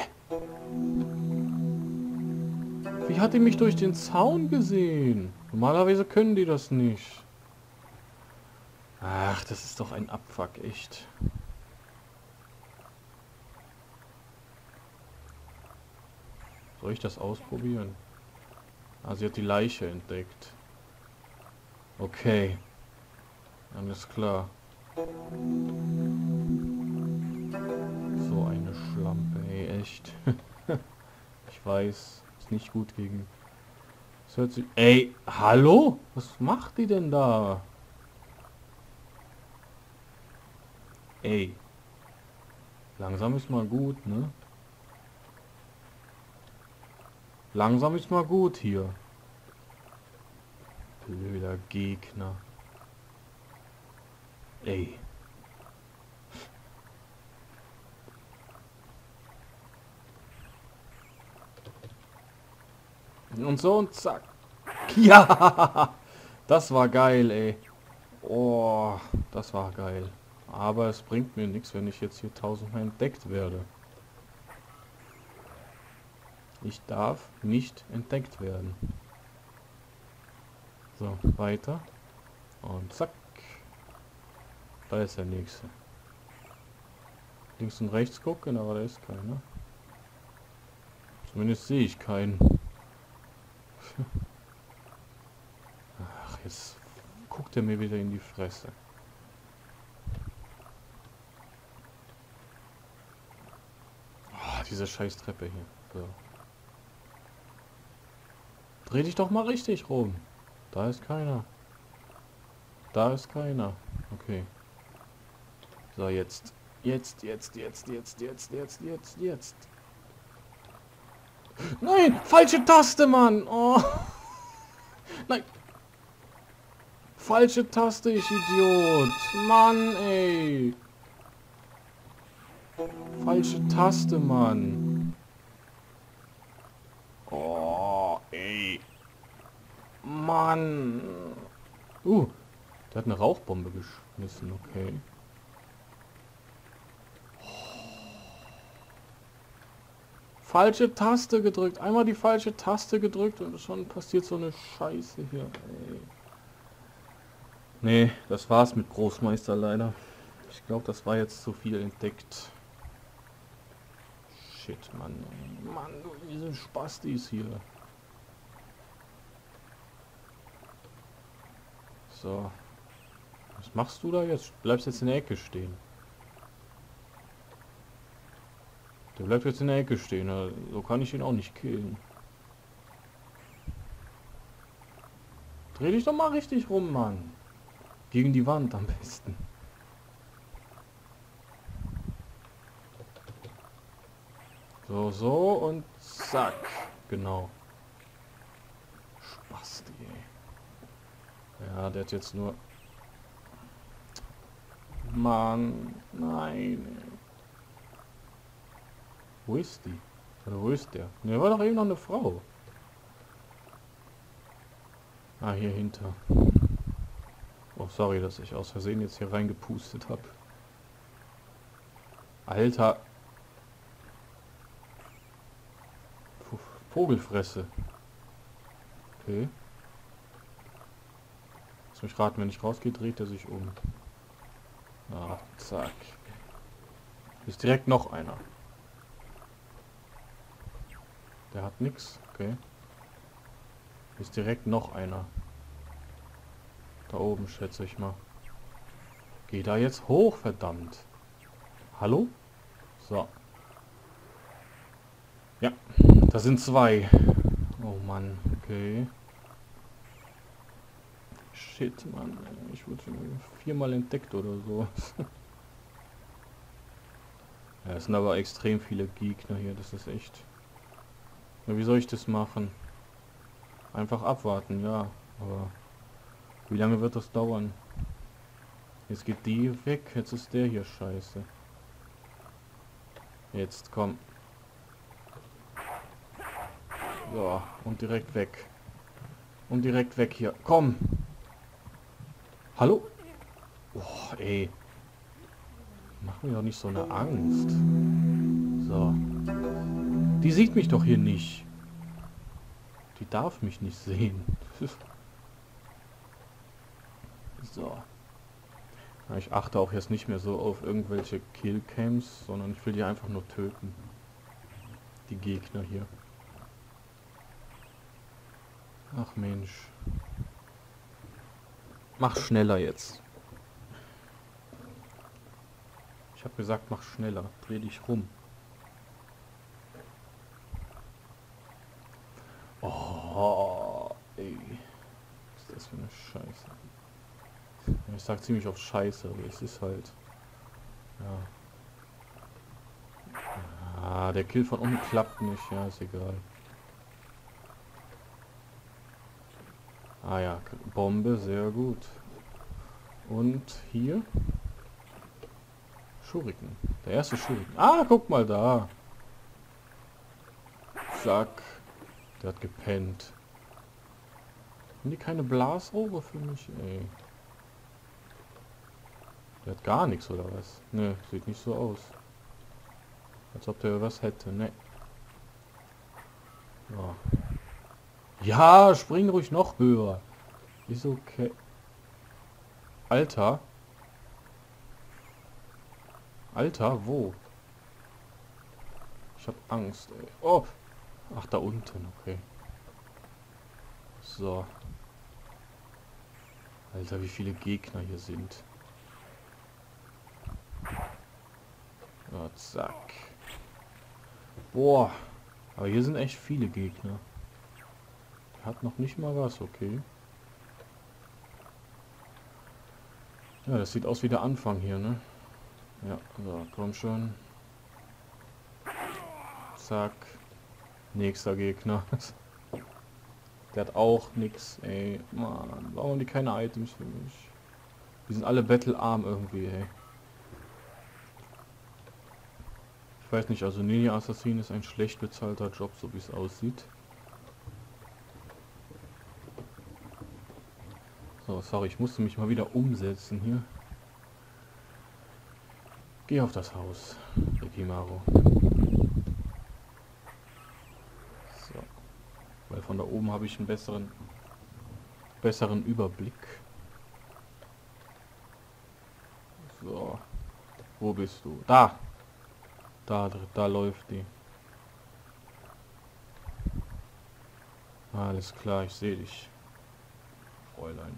Speaker 1: Wie hat die mich durch den Zaun gesehen? Normalerweise können die das nicht. Ach, das ist doch ein Abfuck, echt. Soll ich das ausprobieren? Ah, sie hat die Leiche entdeckt. Okay. Alles klar. So eine Schlampe, ey, echt. Ich weiß, ist nicht gut gegen... Das hört sich... Ey, hallo? Was macht die denn da? Ey. Langsam ist mal gut, ne? Langsam ist mal gut hier. Blöder Gegner. Ey. Und so und zack. Ja! Das war geil, ey. Oh, das war geil. Aber es bringt mir nichts, wenn ich jetzt hier tausendmal entdeckt werde. Ich darf nicht entdeckt werden. So, weiter. Und zack. Da ist der nächste. Links und rechts gucken, aber da ist keiner. Zumindest sehe ich keinen. Ach, jetzt guckt er mir wieder in die Fresse. Oh, diese scheiß Treppe hier. So. Dreh dich doch mal richtig rum. Da ist keiner. Da ist keiner. Okay. So, jetzt. Jetzt. Nein! Falsche Taste, Mann! Oh. Nein! Falsche Taste, ich Idiot! Mann, ey! Falsche Taste, Mann! Oh, ey! Mann! Der hat eine Rauchbombe geschmissen, okay. Falsche Taste gedrückt. Einmal die falsche Taste gedrückt und schon passiert so eine Scheiße hier. Ey. Nee, das war's mit Großmeister leider. Ich glaube, das war jetzt zu viel entdeckt. Shit, Mann. Ey. Mann, du, diese Spastis hier. So. Was machst du da jetzt? Bleibst jetzt in der Ecke stehen. Der bleibt jetzt in der Ecke stehen. So kann ich ihn auch nicht killen. Dreh dich doch mal richtig rum, Mann. Gegen die Wand am besten. So, so und zack. Genau. Spasti, ey. Ja, der hat jetzt nur... Mann, nein. Ey. Wo ist die? Oder wo ist der? Ne, war doch eben noch eine Frau. Ah, hier hinter. Oh, sorry, dass ich aus Versehen jetzt hier reingepustet habe. Alter. Vogelfresse. Okay. Lass mich raten, wenn ich rausgehe, dreht er sich um. Ah, zack. Ist direkt noch einer. Der hat nix. Okay. Ist direkt noch einer. Da oben, schätze ich mal. Geh da jetzt hoch, verdammt. Hallo? So. Ja, da sind zwei. Oh Mann, okay. Shit, Mann. Ich wurde schon 4-mal entdeckt oder so. Ja, es sind aber extrem viele Gegner hier. Das ist echt... Ja, wie soll ich das machen? Einfach abwarten, ja. Aber wie lange wird das dauern? Jetzt geht die weg. Jetzt ist der hier scheiße. Jetzt komm. So, und direkt weg. Und direkt weg hier. Komm! Hallo? Oh, ey. Mach mir doch nicht so eine Angst. So. Die sieht mich doch hier nicht. Die darf mich nicht sehen. So. Ja, ich achte auch jetzt nicht mehr so auf irgendwelche Killcams, sondern ich will die einfach nur töten. Die Gegner hier. Ach Mensch. Mach schneller jetzt. Ich habe gesagt, mach schneller. Dreh dich rum. Oh, ey. Was ist das für eine Scheiße? Ich sag ziemlich oft Scheiße, aber es ist halt... Ja. Ah, der Kill von unten klappt nicht. Ja, ist egal. Ah ja, Bombe, sehr gut. Und hier? Schuriken. Der erste Schuriken. Ah, guck mal da. Zack. Der hat gepennt. Haben die keine Blasrohre für mich? Ey. Der hat gar nichts, oder was? Ne, sieht nicht so aus. Als ob der was hätte, ne. So. Ja, spring ruhig noch höher. Ist okay. Alter. Alter, wo? Ich hab Angst, ey. Oh! Ach, da unten, okay. So. Alter, wie viele Gegner hier sind. Oh, zack. Boah. Aber hier sind echt viele Gegner. Hat noch nicht mal was, okay. Ja, das sieht aus wie der Anfang hier, ne? Ja, so, komm schon. Zack. Nächster Gegner. Der hat auch nix, ey. Mann, warum haben die keine Items für mich? Die sind alle battlearm irgendwie, ey. Ich weiß nicht, also Ninja Assassin ist ein schlecht bezahlter Job, so wie es aussieht. So, sorry, ich musste mich mal wieder umsetzen hier. Geh auf das Haus, Rikimaru. So. Weil von da oben habe ich einen besseren Überblick. So. Wo bist du? Da! Da läuft die. Alles klar, ich sehe dich. Fräulein.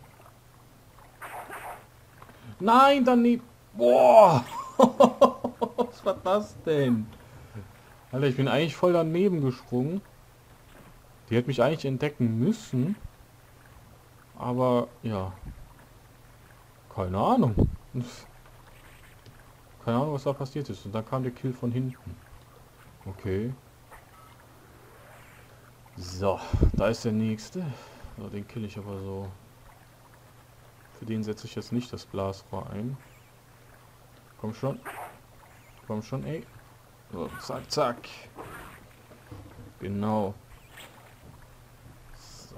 Speaker 1: Nein, daneben. Boah! Was war das denn? Alter, ich bin eigentlich voll daneben gesprungen. Die hätte mich eigentlich entdecken müssen. Aber, ja. Keine Ahnung. Keine Ahnung, was da passiert ist. Und dann kam der Kill von hinten. Okay. So, da ist der nächste. So, den kill ich aber so. Für den setze ich jetzt nicht das Blasrohr ein. Komm schon. Komm schon, ey. So, zack, zack. Genau. So.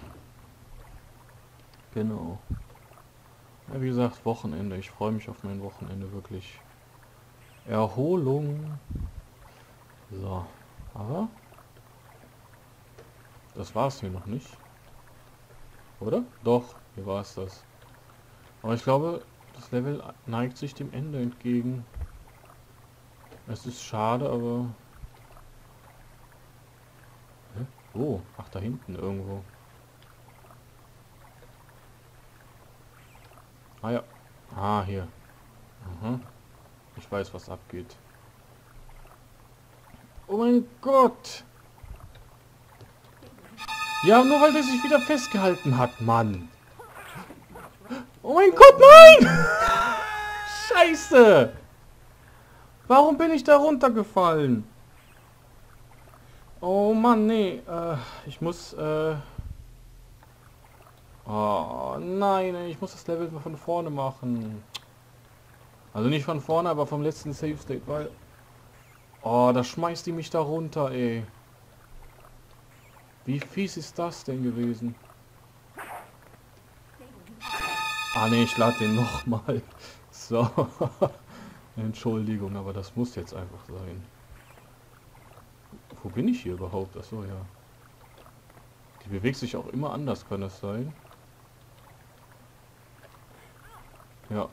Speaker 1: Genau. Ja, wie gesagt, Wochenende. Ich freue mich auf mein Wochenende wirklich. Erholung. So. Aber das war es hier noch nicht. Oder? Doch, hier war es das. Aber ich glaube, das Level neigt sich dem Ende entgegen. Es ist schade, aber... Hä? Oh, ach, da hinten irgendwo. Ah ja. Ah, hier. Aha. Ich weiß, was abgeht. Oh mein Gott! Ja, nur weil der sich wieder festgehalten hat, Mann. Oh mein Gott, nein! Scheiße! Warum bin ich da runtergefallen? Oh Mann, nee. Ich muss, Oh nein, ich muss das Level von vorne machen. Also nicht von vorne, aber vom letzten Save State, weil... Oh, da schmeißt die mich da runter, ey. Wie fies ist das denn gewesen? Ah ne, ich lade den nochmal. So. Entschuldigung, aber das muss jetzt einfach sein. Wo bin ich hier überhaupt? Achso, ja. Die bewegt sich auch immer anders, kann das sein? Ja.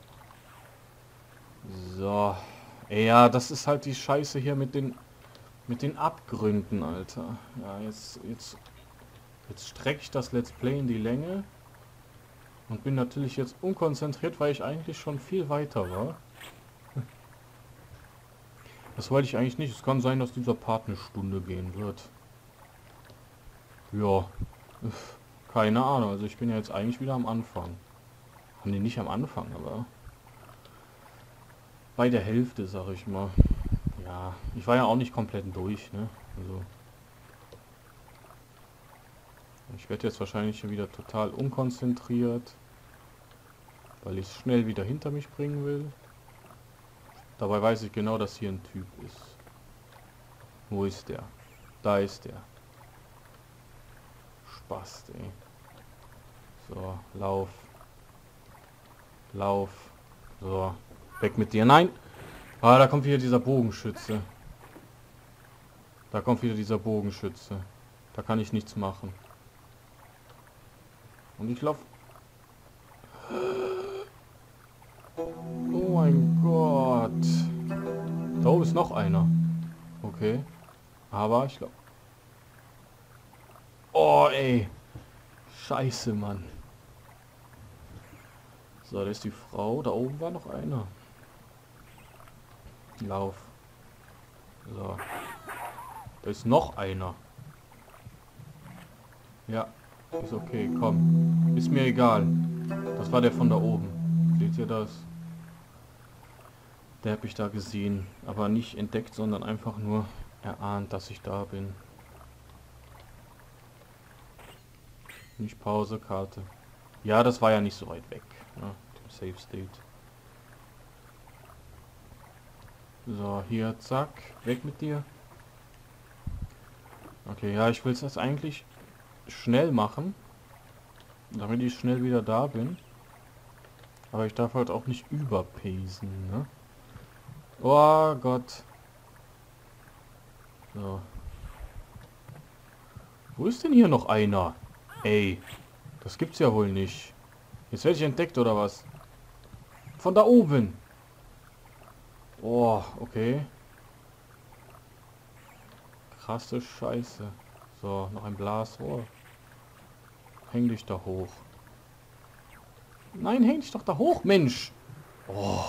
Speaker 1: So. Ja, das ist halt die Scheiße hier mit den Abgründen, Alter. Ja, jetzt strecke ich das Let's Play in die Länge. Und bin natürlich jetzt unkonzentriert, weil ich eigentlich schon viel weiter war. Das wollte ich eigentlich nicht. Es kann sein, dass dieser Part eine Stunde gehen wird. Ja. Keine Ahnung. Also ich bin ja jetzt eigentlich wieder am Anfang. Haben die nicht am Anfang, aber... bei der Hälfte, sag ich mal. Ja, ich war ja auch nicht komplett durch, ne? Also... ich werde jetzt wahrscheinlich wieder total unkonzentriert, weil ich es schnell wieder hinter mich bringen will. Dabei weiß ich genau, dass hier ein Typ ist. Wo ist der? Da ist der. Spaß, ey. So, lauf. Lauf. So, weg mit dir. Nein! Ah, da kommt wieder dieser Bogenschütze. Da kommt wieder dieser Bogenschütze. Da kann ich nichts machen. Und ich laufe... Oh mein Gott. Da oben ist noch einer. Okay. Aber ich glaube... Oh, ey. Scheiße, Mann. So, da ist die Frau. Da oben war noch einer. Lauf. So. Da ist noch einer. Ja. Ist okay, komm. Ist mir egal. Das war der von da oben. Seht ihr das? Der habe ich da gesehen. Aber nicht entdeckt, sondern einfach nur erahnt, dass ich da bin. Nicht Pause, Karte. Ja, das war ja nicht so weit weg. Ne? Dem Save State. So, hier, zack. Weg mit dir. Okay, ja, ich will es jetzt eigentlich schnell machen, damit ich schnell wieder da bin. Aber ich darf halt auch nicht überpacen, ne? Oh Gott. So. Wo ist denn hier noch einer? Ey, das gibt's ja wohl nicht. Jetzt werde ich entdeckt, oder was? Von da oben. Oh, okay. Krasse Scheiße. So, noch ein Blasrohr. Häng dich da hoch. Nein, häng dich doch da hoch, Mensch! Oh.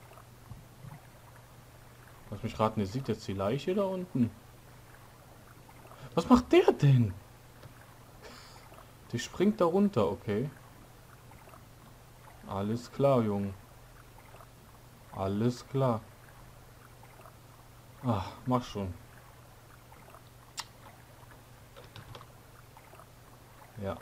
Speaker 1: Lass mich raten, ihr seht jetzt die Leiche da unten. Was macht der denn? Die springt da runter, okay. Alles klar, Junge. Alles klar. Ach, mach schon. Ja.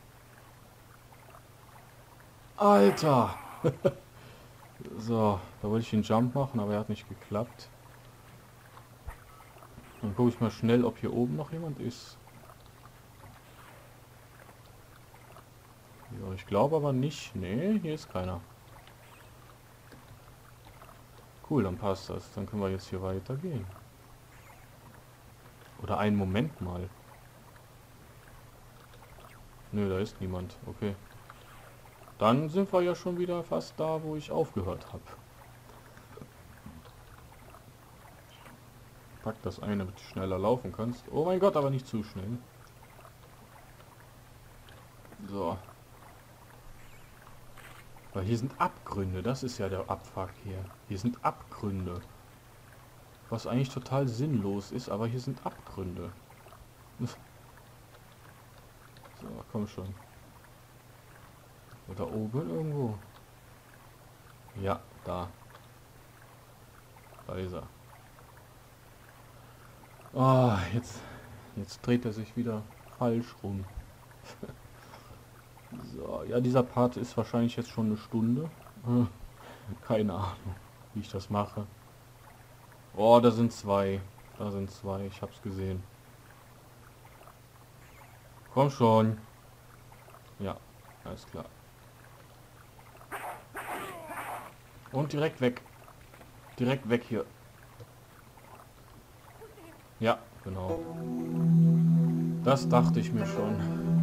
Speaker 1: Alter! So, da wollte ich den Jump machen, aber er hat nicht geklappt. Dann gucke ich mal schnell, ob hier oben noch jemand ist. Ja, ich glaube aber nicht. Nee, hier ist keiner. Cool, dann passt das. Dann können wir jetzt hier weitergehen. Oder einen Moment mal. Nö, da ist niemand. Okay. Dann sind wir ja schon wieder fast da, wo ich aufgehört habe. Pack das ein, damit du schneller laufen kannst. Oh mein Gott, aber nicht zu schnell. So. Weil hier sind Abgründe. Das ist ja der Abfuck hier. Hier sind Abgründe. Was eigentlich total sinnlos ist, aber hier sind Abgründe. So, komm schon. Da oben irgendwo. Ja, da. Da ist er. Ah, jetzt dreht er sich wieder falsch rum. So, ja, dieser Part ist wahrscheinlich jetzt schon eine Stunde. Keine Ahnung, wie ich das mache. Oh, da sind zwei. Da sind zwei, ich hab's gesehen. Komm schon. Ja, alles klar. Und direkt weg. Direkt weg hier. Ja, genau. Das dachte ich mir schon.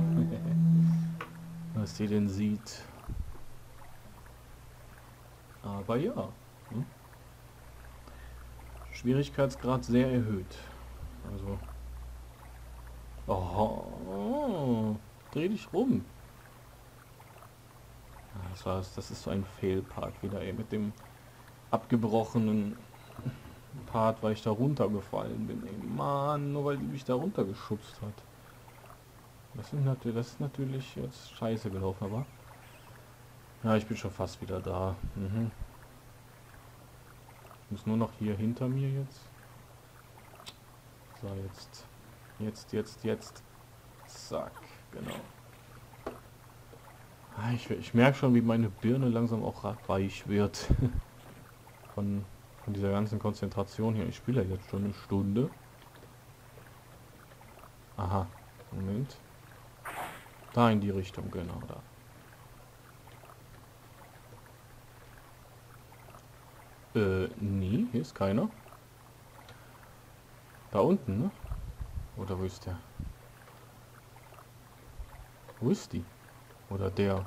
Speaker 1: Was ihr denn sieht. Aber ja. Hm? Schwierigkeitsgrad sehr erhöht. Also. Oh, dreh dich rum. Das ist so ein Fail-Part wieder, ey, mit dem abgebrochenen Part, weil ich da runtergefallen bin. Ey, Mann, nur weil die mich da runtergeschubst hat. Das ist natürlich jetzt scheiße gelaufen, aber... Ja, ich bin schon fast wieder da. Mhm. Ich muss nur noch hier hinter mir jetzt. So, jetzt. Zack, genau. Ich merke schon, wie meine Birne langsam auch weich wird. von dieser ganzen Konzentration hier. Ich spiele ja jetzt schon eine Stunde. Aha, Moment. Da in die Richtung, genau da. Nee, hier ist keiner. Da unten, ne? Oder wo ist der? Wo ist die? Oder der?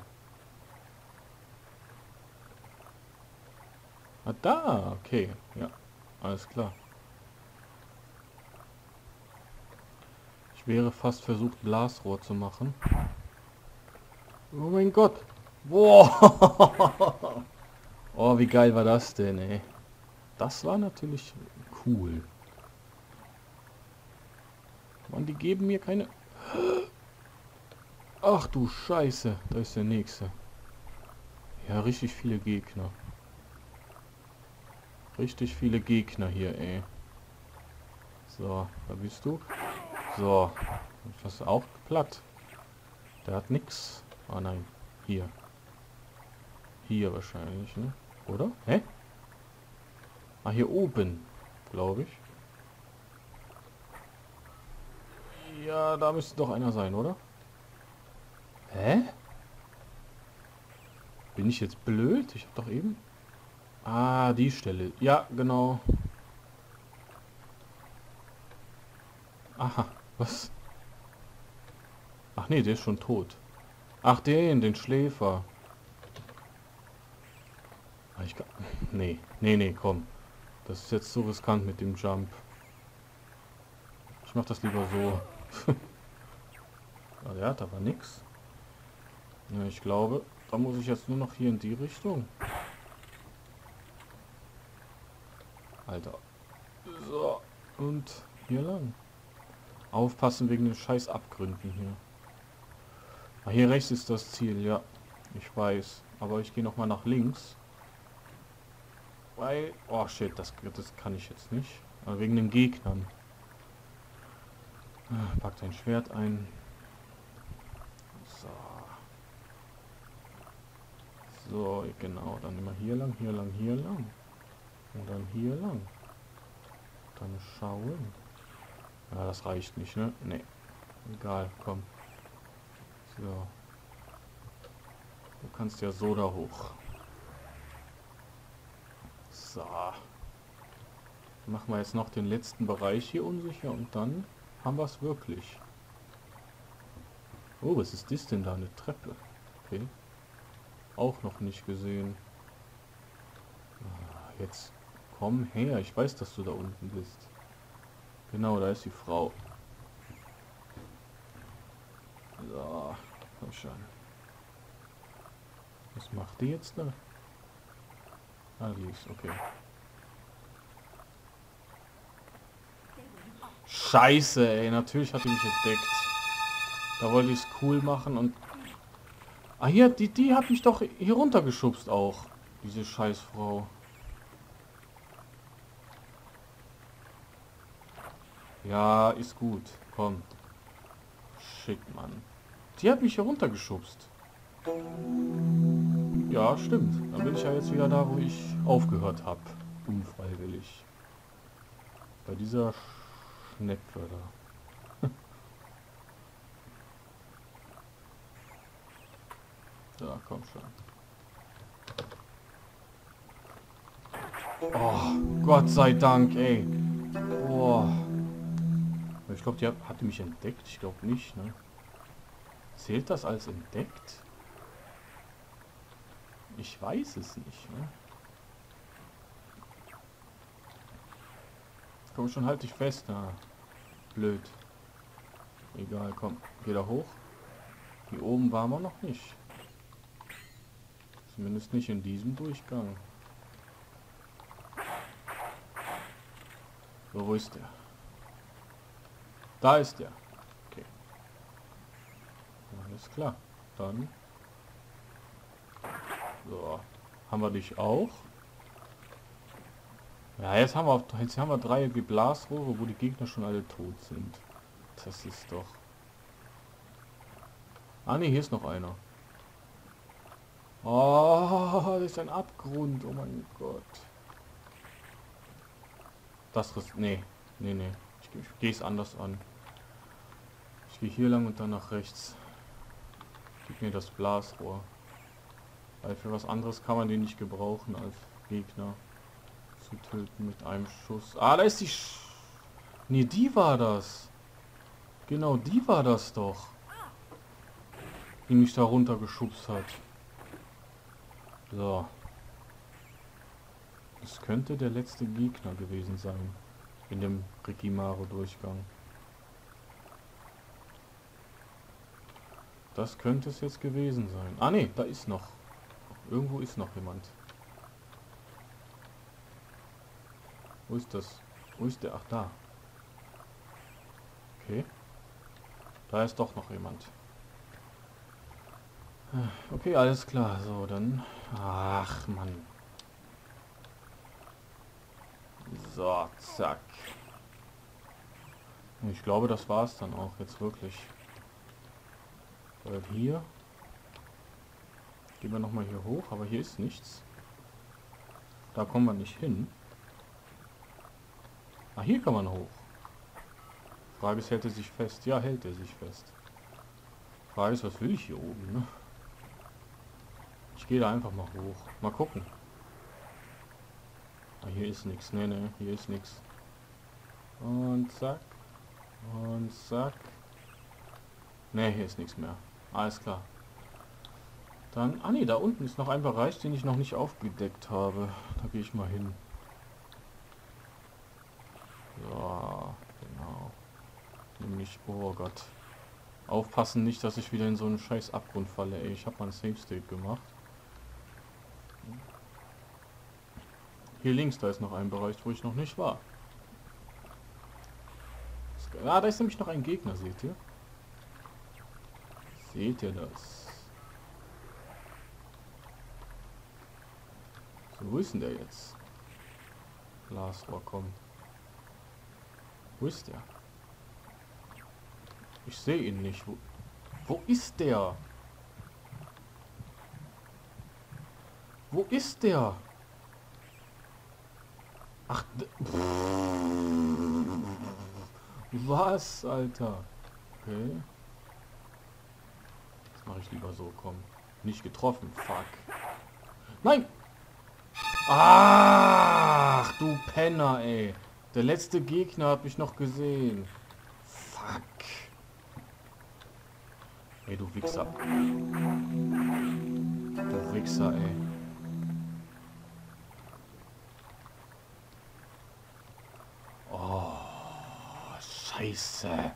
Speaker 1: Ah, da, okay. Ja, alles klar. Ich wäre fast versucht, Blasrohr zu machen. Oh mein Gott. Boah. Oh, wie geil war das denn, ey. Das war natürlich cool. Mann, die geben mir keine... Ach du Scheiße, da ist der nächste. Ja, richtig viele Gegner. Richtig viele Gegner hier, ey. So, da bist du. So, das ist auch platt. Der hat nix. Ah nein, hier. Hier wahrscheinlich, ne? Oder? Hä? Ah, hier oben, glaube ich. Ja, da müsste doch einer sein, oder? Hä? Bin ich jetzt blöd? Ich habe doch eben... Ah, die Stelle. Ja, genau. Aha, was? Ach nee, der ist schon tot. Ach, den Schläfer. Ah, nee, komm. Das ist jetzt so riskant mit dem Jump. Ich mach das lieber so. Ah, der hat aber nix. Ja, ich glaube, da muss ich jetzt nur noch hier in die Richtung. Alter. So. Und hier lang. Aufpassen wegen den scheiß Abgründen hier. Ah, hier rechts ist das Ziel, ja. Ich weiß. Aber ich gehe noch mal nach links. Weil... Oh shit, das kann ich jetzt nicht. Aber wegen den Gegnern. Pack dein Schwert ein. So. So, genau. Dann immer hier lang, hier lang, hier lang. Und dann hier lang. Dann schauen. Ja, das reicht nicht, ne? Ne. Egal, komm. So. Du kannst ja so da hoch. So. Machen wir jetzt noch den letzten Bereich hier unsicher und dann haben wir es wirklich. Oh, was ist das denn da? Eine Treppe. Okay. Auch noch nicht gesehen. Ah, jetzt komm her. Ich weiß, dass du da unten bist. Genau, da ist die Frau. So, komm schon. Was macht die jetzt da? Ah, die ist okay. Scheiße, ey. Natürlich hat die mich entdeckt. Da wollte ich es cool machen und... Ah, hier, die hat mich doch hier runtergeschubst auch. Diese Scheißfrau. Ja, ist gut. Komm. Shit, Mann. Die hat mich hier runtergeschubst. Ja, stimmt. Dann bin ich ja jetzt wieder da, wo ich aufgehört habe. Unfreiwillig. Bei dieser Schnepfe da. Ja, komm schon. Oh, Gott sei Dank, ey. Boah. Ich glaube, die hat die mich entdeckt. Ich glaube nicht, ne? Zählt das als entdeckt? Ich weiß es nicht, ne? Komm schon, halt dich fest. Na, blöd. Egal, komm. Geh da hoch. Hier oben waren wir noch nicht. Zumindest nicht in diesem Durchgang. So, wo ist der? Da ist der. Okay. Alles klar. Dann. So. Haben wir dich auch? Ja, jetzt haben wir 3 Blasrohre, wo die Gegner schon alle tot sind. Das ist doch... Ah ne, hier ist noch einer. Oh, das ist ein Abgrund. Oh mein Gott. Das ist... Nee. Nee. Ich gehe es anders an. Ich gehe hier lang und dann nach rechts. Gib mir das Blasrohr. Weil für was anderes kann man den nicht gebrauchen als Gegner zu töten mit einem Schuss. Ah, da ist die nee, die war das. Genau, die war das doch. Die mich da runtergeschubst hat. So. Das könnte der letzte Gegner gewesen sein. In dem Rikimaro-Durchgang. Das könnte es jetzt gewesen sein. Ah ne, da ist noch. Irgendwo ist noch jemand. Wo ist das? Wo ist der? Ach, da. Okay. Da ist doch noch jemand. Okay, alles klar. So, dann... Ach, Mann. So, zack. Ich glaube, das war es dann auch jetzt wirklich. Weil hier... Gehen wir nochmal hier hoch, aber hier ist nichts. Da kommen wir nicht hin. Ah, hier kann man hoch. Frage ist, hält er sich fest? Ja, hält er sich fest. Frage ist, was will ich hier oben, ne? Ich gehe da einfach mal hoch. Mal gucken. Ah, hier ist nichts. Ne, hier ist nichts. Und zack. Und zack. Ne, hier ist nichts mehr. Alles klar. Dann, ah ne, da unten ist noch ein Bereich, den ich noch nicht aufgedeckt habe. Da gehe ich mal hin. Nämlich, oh Gott. Aufpassen nicht, dass ich wieder in so einen scheiß Abgrund falle, ey. Ich habe mal ein Save State gemacht. Hier links, da ist noch ein Bereich, wo ich noch nicht war. Ah, da ist nämlich noch ein Gegner, seht ihr? Seht ihr das? So, wo ist denn der jetzt? Glasrohr, komm. Wo ist der? Ich sehe ihn nicht. Wo ist der? Wo ist der? Ach, was, Alter? Okay. Das mache ich lieber so, komm. Nicht getroffen, fuck. Nein! Ach, du Penner, ey. Der letzte Gegner hat mich noch gesehen. Fuck. Ey, du Wichser. Du Wichser, ey. Oh, Scheiße.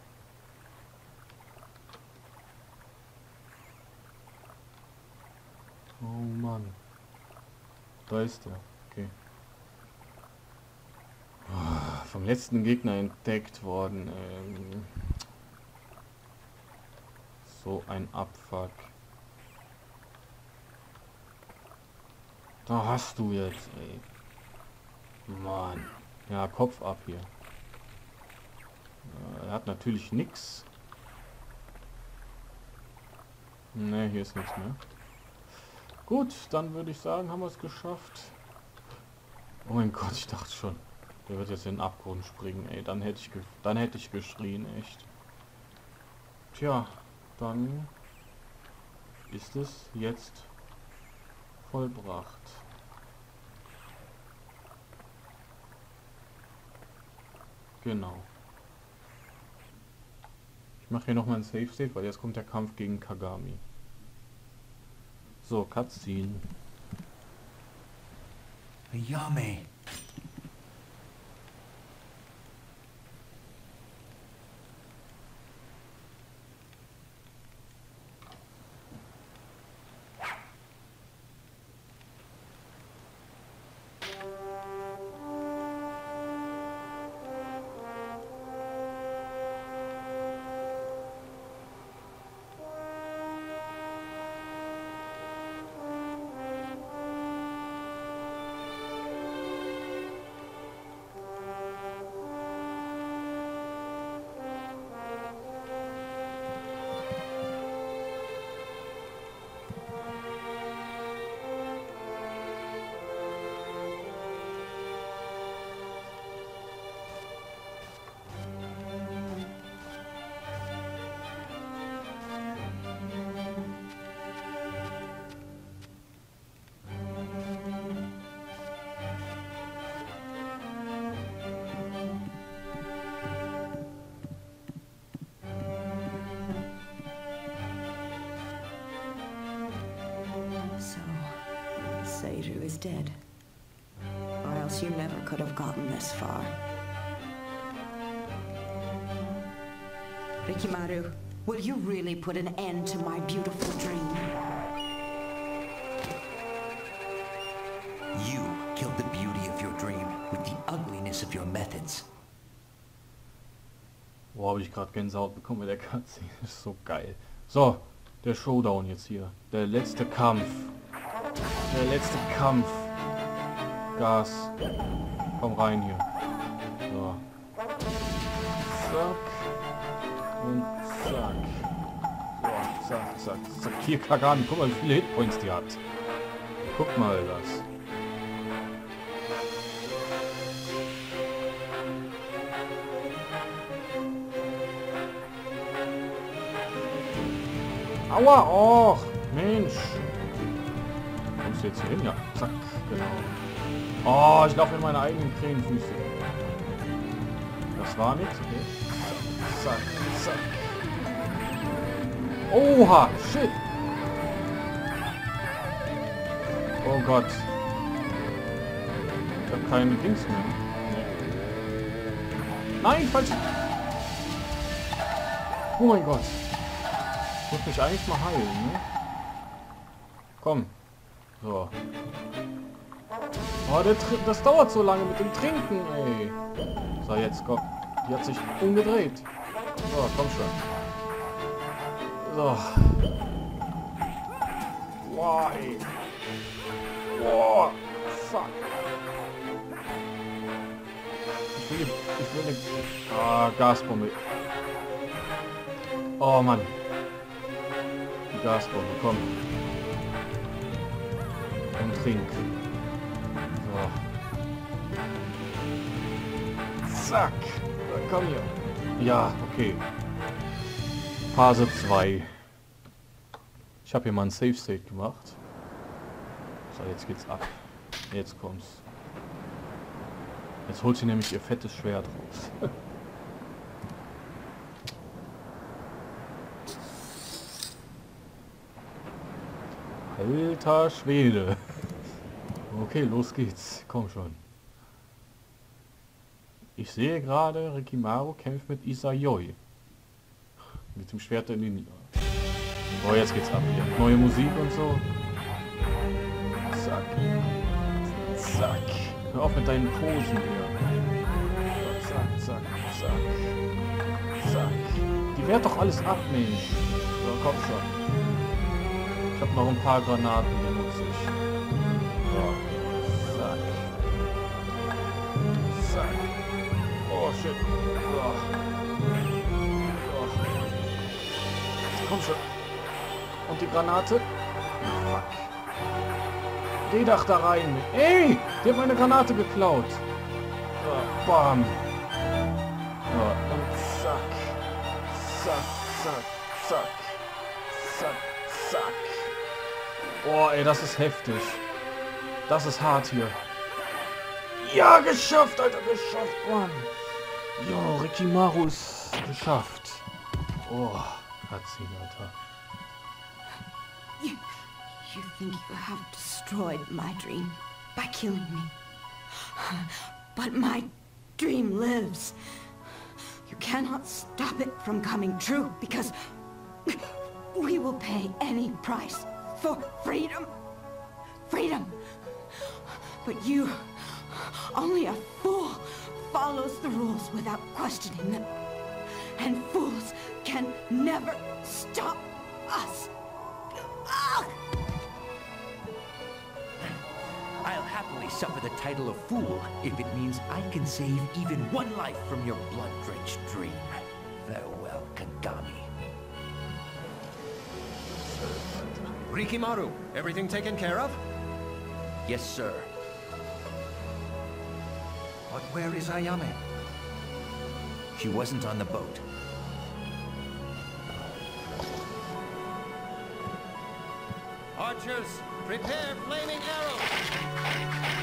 Speaker 1: Oh Mann. Da ist er. Okay. Oh, vom letzten Gegner entdeckt worden. So ein Abfuck. Da hast du jetzt, ey. Mann. Ja, Kopf ab hier. Er hat natürlich nichts. Ne, hier ist nichts mehr. Gut, dann würde ich sagen, haben wir es geschafft. Oh mein Gott, ich dachte schon, der wird jetzt in den Abgrund springen, ey. Dann hätte ich geschrien, echt. Tja, dann ist es jetzt vollbracht. Genau. Ich mache hier nochmal ein Save State, weil jetzt kommt der Kampf gegen Kagami. So, Cutscene.
Speaker 3: Ayame.
Speaker 4: Seiju is dead. Or else you never could have gotten this far. Rikimaru, will you really put an end to my beautiful dream?
Speaker 3: You killed the beauty of your dream with the ugliness of your methods.
Speaker 1: Boah, habe ich gerade Gänsehaut bekommen mit der Cutscene. Das ist so geil. So, der Showdown jetzt hier. Der letzte Kampf. Der letzte Kampf. Gas. Komm rein hier. So. Zack. Und zack. So, zack, zack, zack. Hier Kagami. Guck mal, wie viele Hitpoints die hat. Guck mal das. Aua! Och! Mensch! Kommst du jetzt hier hin? Ja, zack, genau. Oh, ich laufe in meine eigenen Krähenfüße. Das war nichts, okay. Zack, zack. Oha! Shit! Oh Gott. Ich habe keine Dings mehr. Nee. Nein, falsch! Oh mein Gott. Ich muss mich eigentlich mal heilen, ne? Komm. So. Oh, das dauert so lange mit dem Trinken, ey. So, jetzt komm. Die hat sich umgedreht. So, komm schon. So. Boah, ey. Boah. Fuck. Ich will eine... Ah, Gasbombe. Oh, Mann. Die Gasbombe, komm. Und trink. So. Zack. Komm hier. Ja, okay. Phase 2. Ich habe hier mal ein Safe State gemacht. So, jetzt geht's ab. Jetzt kommt's. Jetzt holt sie nämlich ihr fettes Schwert raus. Alter Schwede. Okay, los geht's. Komm schon. Ich sehe gerade, Rikimaru kämpft mit Isayoi. Mit dem Schwert der Ninja. Oh, jetzt geht's ab hier. Neue Musik und so. Zack. Zack. Hör auf mit deinen Posen hier. Zack, zack, zack. Zack. Die wehrt doch alles ab, Mensch. So, komm schon. Ich hab noch ein paar Granaten, die nutze ich. So. Zack. Zack. Oh, shit. Oh. Oh. Komm schon. Und die Granate? Fuck. Geh doch da rein. Ey! Die hat meine Granate geklaut. So, bam. So, und zack. Zack, zack, zack. Zack, zack. Oh, ey, das ist heftig. Das ist hart hier. Ja, geschafft, Alter, geschafft, Mann. Jo, Rikimaru ist geschafft. Oh, hat sie, Alter.
Speaker 4: You think you have destroyed my dream by killing me. But my dream lives. You cannot stop it from coming true because we will pay any price for freedom. Freedom. But you, only a fool follows the rules without questioning them. And fools can never stop us.
Speaker 3: I'll happily suffer the title of fool if it means I can save even one life from your blood-drenched dream. Farewell, Kagami.
Speaker 5: Rikimaru, everything taken care of?
Speaker 3: Yes, sir.
Speaker 5: But where is Ayame?
Speaker 3: She wasn't on the boat.
Speaker 5: Archers, prepare flaming arrows!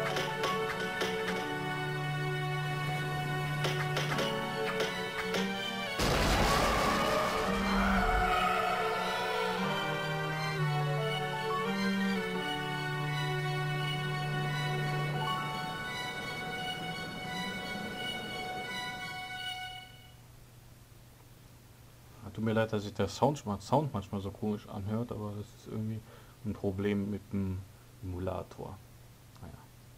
Speaker 1: Tut mir leid, dass sich der Sound manchmal so komisch anhört, aber das ist irgendwie ein Problem mit dem Emulator. Naja.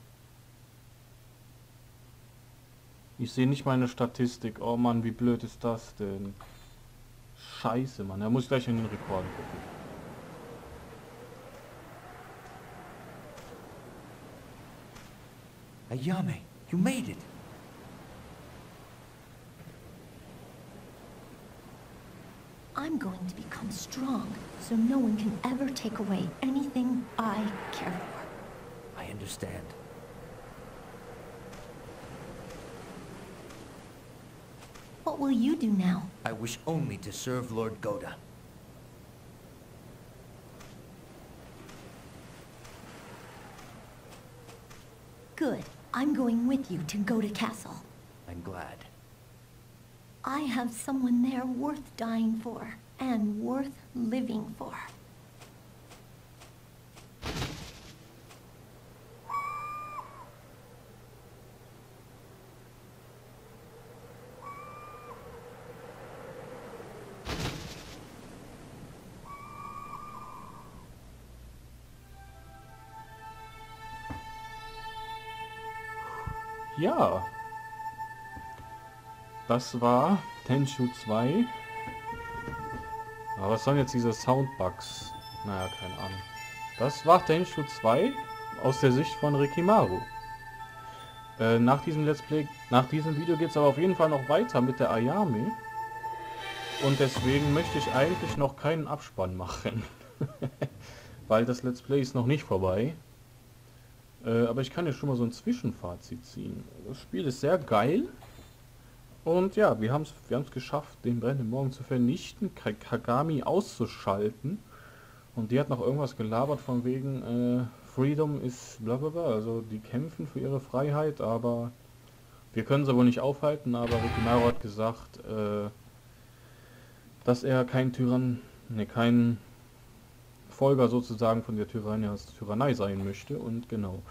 Speaker 1: Ich sehe nicht meine Statistik. Oh Mann, wie blöd ist das denn? Scheiße, Mann. Da muss ich gleich in den Rekord gucken.
Speaker 3: Ayame, you made it.
Speaker 6: I'm going to become strong, so no one can ever take away anything I care for.
Speaker 3: I understand.
Speaker 6: What will you do now?
Speaker 3: I wish only to serve Lord Goda.
Speaker 6: Good. I'm going with you to Goda Castle.
Speaker 3: I'm glad.
Speaker 6: I have someone there worth dying for, and worth living for.
Speaker 1: ja. Das war Tenchu 2. Aber was sollen jetzt diese Soundbugs? Naja, keine Ahnung. Das war Tenchu 2 aus der Sicht von Rikimaru. Nach diesem Let's Play, nach diesem Video geht es aber auf jeden Fall noch weiter mit der Ayame. Und deswegen möchte ich eigentlich noch keinen Abspann machen. Weil das Let's Play ist noch nicht vorbei. Aber ich kann ja schon mal so ein Zwischenfazit ziehen. Das Spiel ist sehr geil. Und ja, wir haben es geschafft, den brennenden Morgen zu vernichten, Kagami auszuschalten. Und die hat noch irgendwas gelabert von wegen, Freedom ist blablabla, also die kämpfen für ihre Freiheit, aber wir können sie wohl nicht aufhalten, aber Rikimaru hat gesagt, dass er kein kein Folger sozusagen von der Tyrannei sein möchte und genau.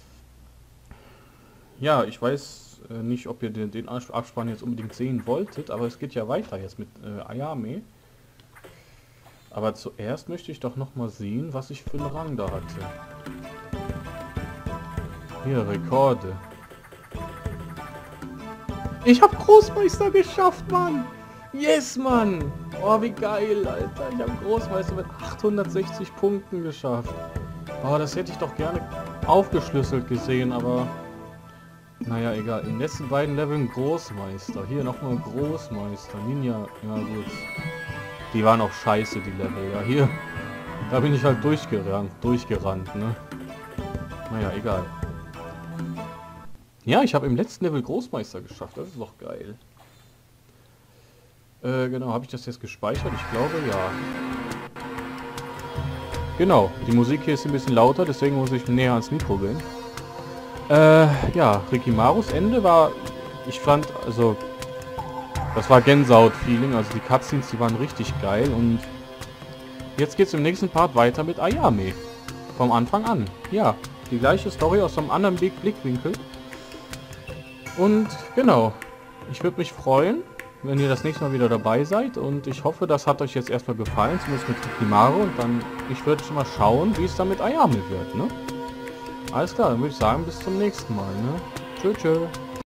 Speaker 1: Ja, ich weiß nicht, ob ihr den Abspann jetzt unbedingt sehen wolltet, aber es geht ja weiter jetzt mit Ayame. Aber zuerst möchte ich doch noch mal sehen, was ich für einen Rang da hatte. Hier, Rekorde. Ich habe Großmeister geschafft, Mann! Yes, Mann! Oh, wie geil, Alter. Ich habe Großmeister mit 860 Punkten geschafft. Oh, das hätte ich doch gerne aufgeschlüsselt gesehen, aber... Naja, egal. In den letzten beiden Leveln Großmeister. Hier nochmal Großmeister. Ninja. Ja, gut. Die waren auch scheiße, die Level. Ja, hier. Da bin ich halt durchgerannt, ne? Naja, egal. Ja, ich habe im letzten Level Großmeister geschafft. Das ist doch geil. Genau, habe ich das jetzt gespeichert? Ich glaube, ja. Genau, die Musik hier ist ein bisschen lauter, deswegen muss ich näher ans Mikro gehen. Ja, Rikimarus Ende war... Ich fand, also... Das war Gänsehaut-Feeling, also die Cutscenes, die waren richtig geil und... Jetzt geht's im nächsten Part weiter mit Ayame. Vom Anfang an. Ja, die gleiche Story aus einem anderen Blickwinkel. Und genau, ich würde mich freuen, wenn ihr das nächste Mal wieder dabei seid und ich hoffe, das hat euch jetzt erstmal gefallen, zumindest mit Rikimaru und dann, ich würde schon mal schauen, wie es dann mit Ayame wird, ne? Alles klar, dann würde ich sagen, bis zum nächsten Mal, ne? Tschö, tschö.